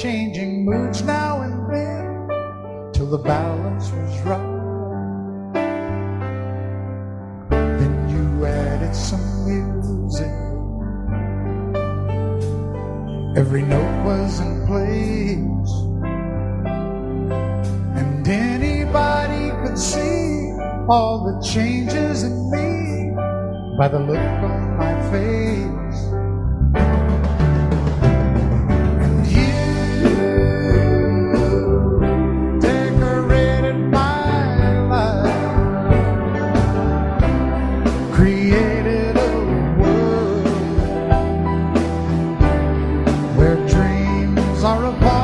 Speaker 6: changing moods now and then till the balance was right. Then you added some music. Every note was in place, and anybody could see all the changes in me by the look on my face. And you decorated my life, created a world where dreams are apart.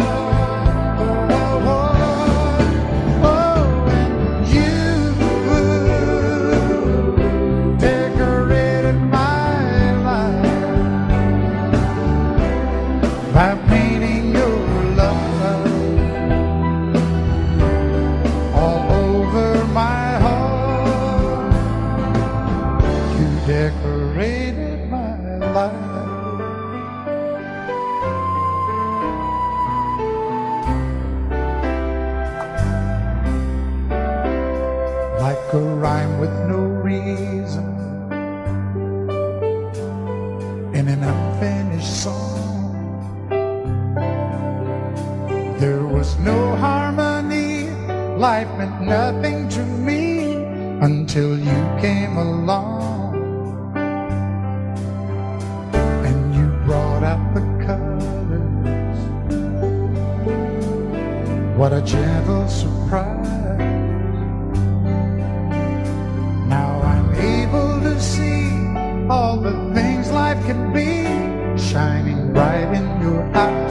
Speaker 6: By painting your love all over my heart, you decorated my life. Like a rhyme with no reason in an unfinished song. There was no harmony, life meant nothing to me until you came along. And you brought out the colors. What a gentle surprise. Now I'm able to see all the things life can be, shining bright in your eyes.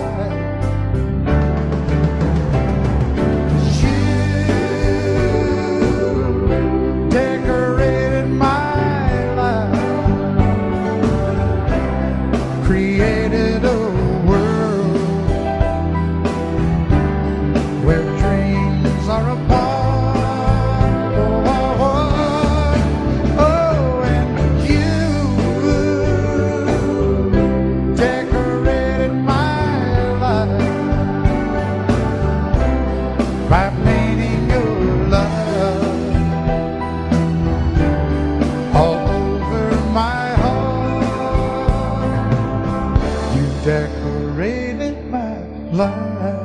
Speaker 6: Created a world where dreams are apart. Oh, oh, oh, oh, and you decorated my life by painting your love all over my decorated my life.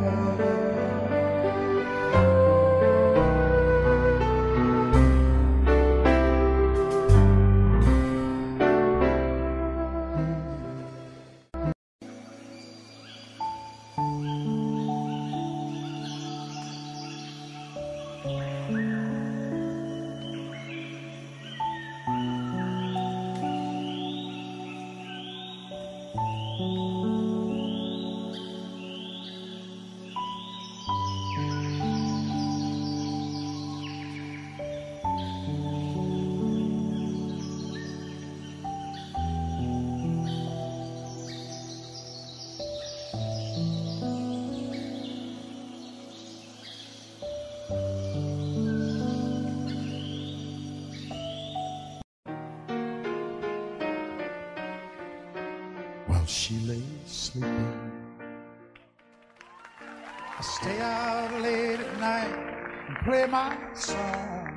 Speaker 6: While she lay sleeping, I stay out late at night and play my song.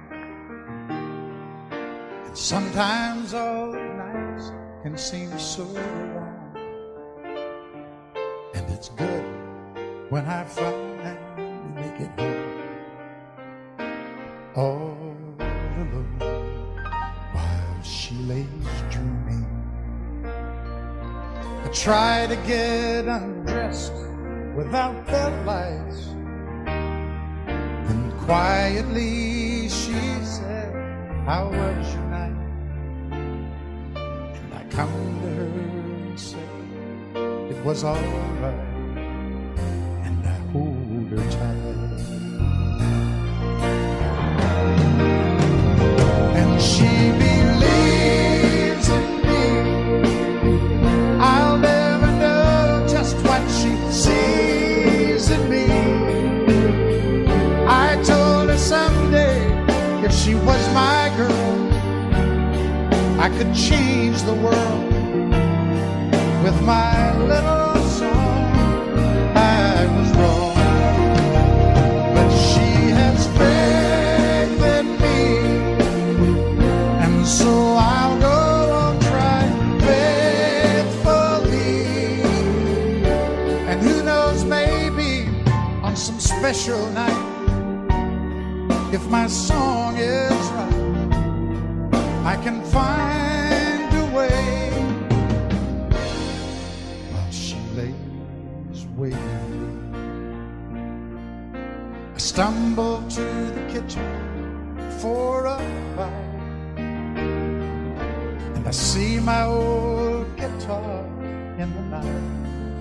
Speaker 6: And sometimes all the nights can seem so long, and it's good when I finally make it home, all alone, while she lays dreaming. I try to get undressed without the lights. Then quietly she said, how was your night? And I come to her and say, it was all right. And I hold her tight. And she believes in me. I'll never know just what she sees in me. I told her someday if she was my girl, I could change the world with my little song. I special night, if my song is right, I can find a way. While she lays waiting, I stumble to the kitchen for a bite, and I see my old guitar in the night,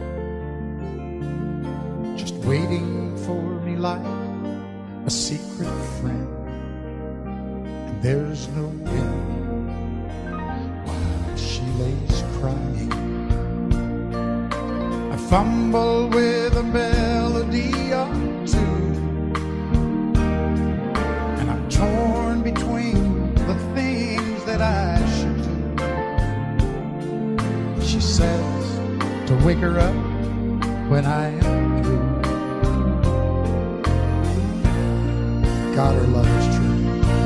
Speaker 6: just waiting for me like a secret friend. And there's no wind while she lays crying. I fumble with a melody or two, and I'm torn between the things that I should do. She says to wake her up when I am through. God, her love is true.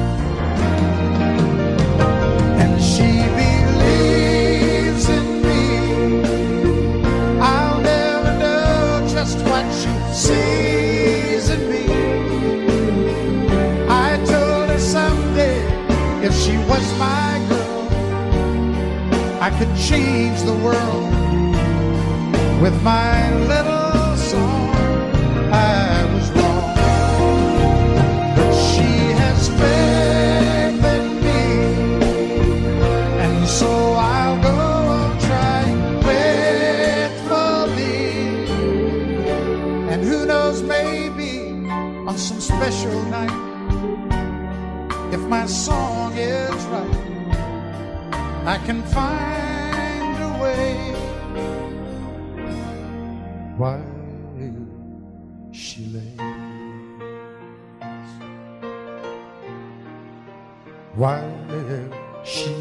Speaker 6: And she believes in me. I'll never know just what she sees in me. I told her someday if she was my girl, I could change the world with my little song. I was wrong, but she has faith in me, and so I'll go on trying faithfully. And who knows, maybe on some special night, if my song is right, I can find a way. While she lays, while she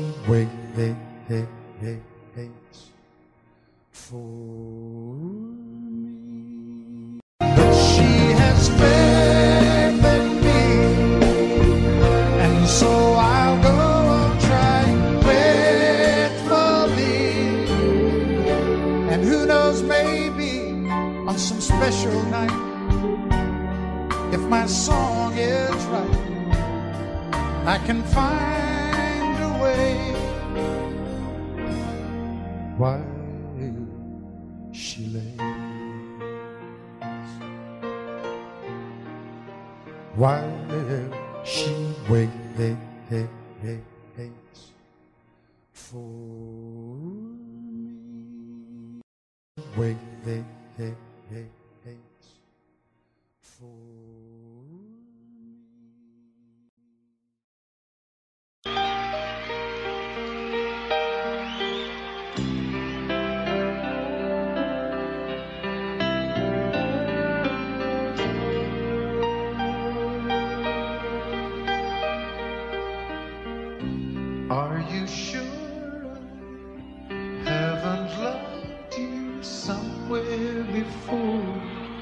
Speaker 6: waits for me. But she has faith in me, and so I'll go on trying faithfully. And who knows, maybe on some special night, if my song is right, I can find a way. While she lays, while she waits for me. Wait, wait, wait, wait, wait for Are you sure I haven't loved you somewhere before?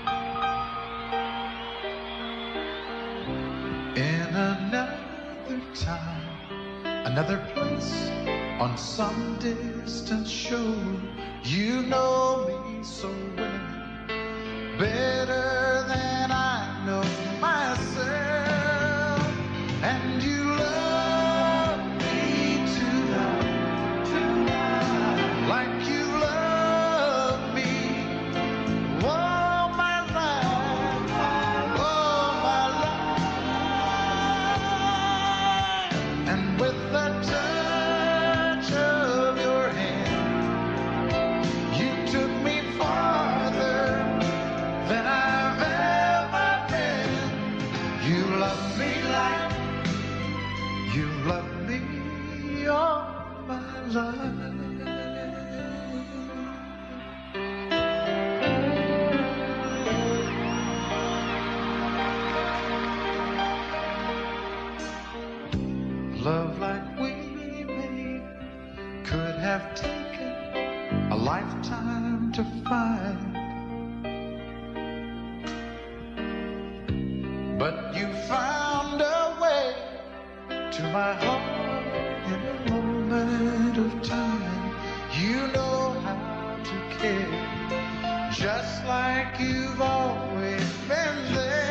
Speaker 6: In another time, another place, on some distant shore. You know me so well, better than I know myself, and you love me tonight, tonight, like you love me all my life, all my life. And with the touch of your hand, you took me farther than I've ever been. You love me like you love me all my life. Love like we made could have taken a lifetime to find, but you found a way to my heart in a moment of time. You know how to care, just like you've always been there.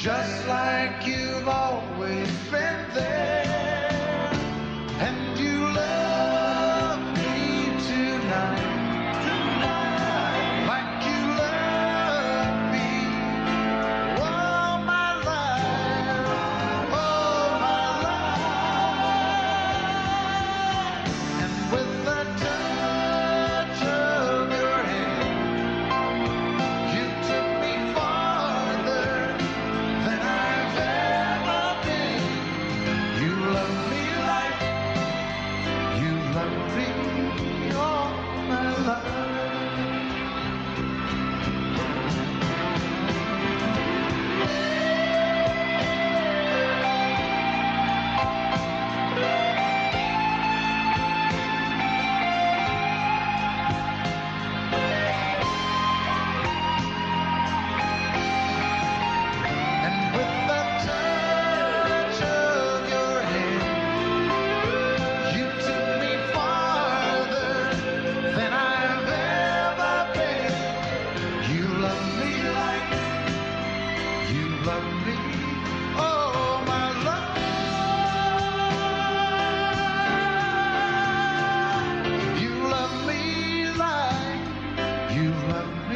Speaker 6: just like you've always been there, and you love me tonight, tonight, like you love me all my life, all my life, and with the touch of your hand, you took me farther than I've ever been. You love me like you love me all my life. And with the touch of your hand, you took me farther than I've ever been. You love me like you love me, oh my love. You love me like you love me,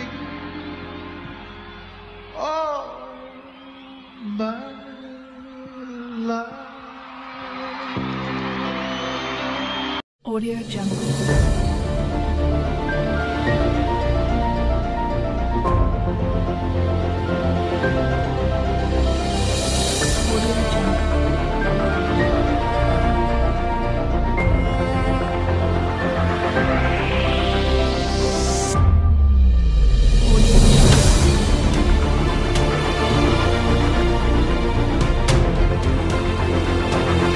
Speaker 6: oh my love.
Speaker 5: Audio Jungle. Audio Jungle. Audio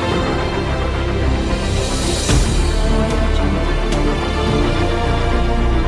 Speaker 5: Jungle.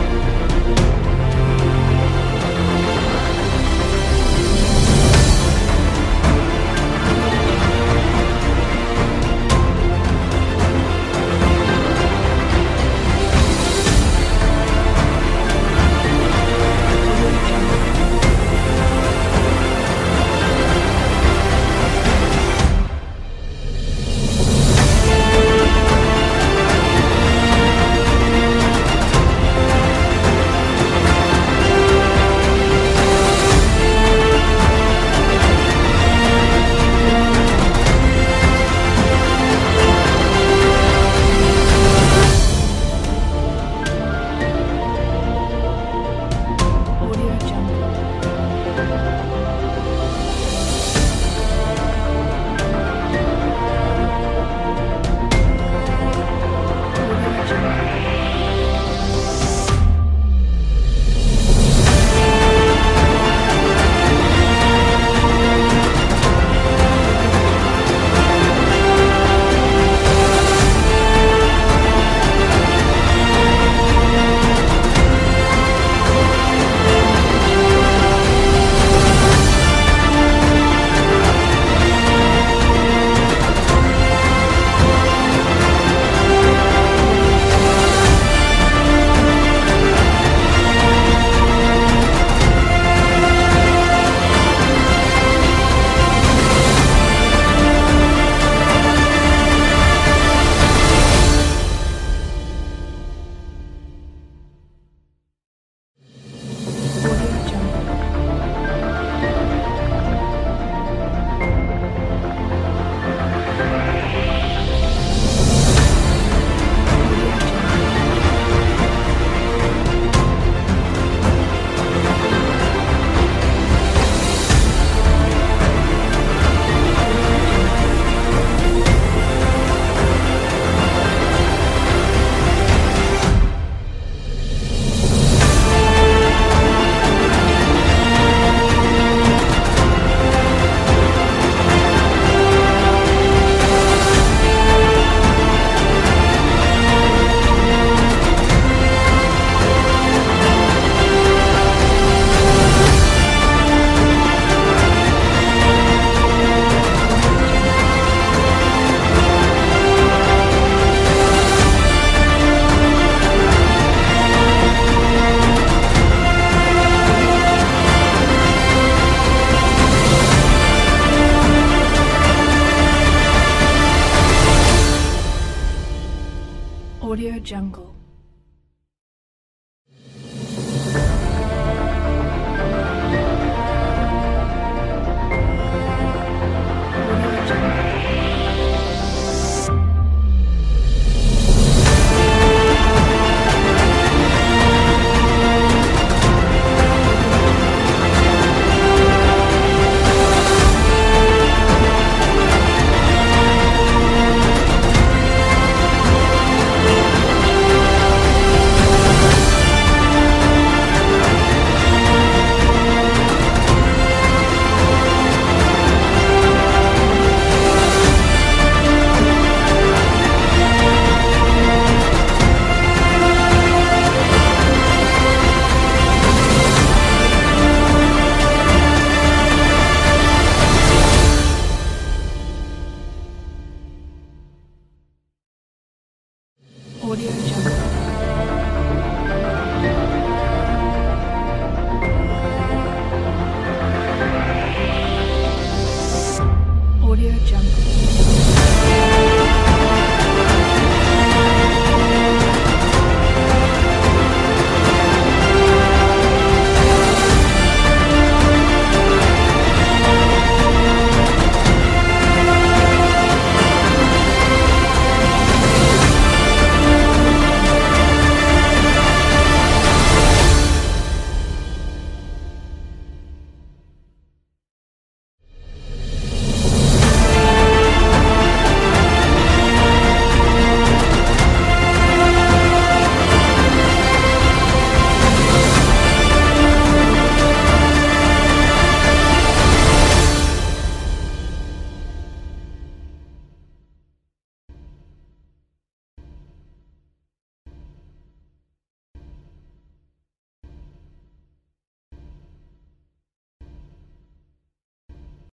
Speaker 10: jungle.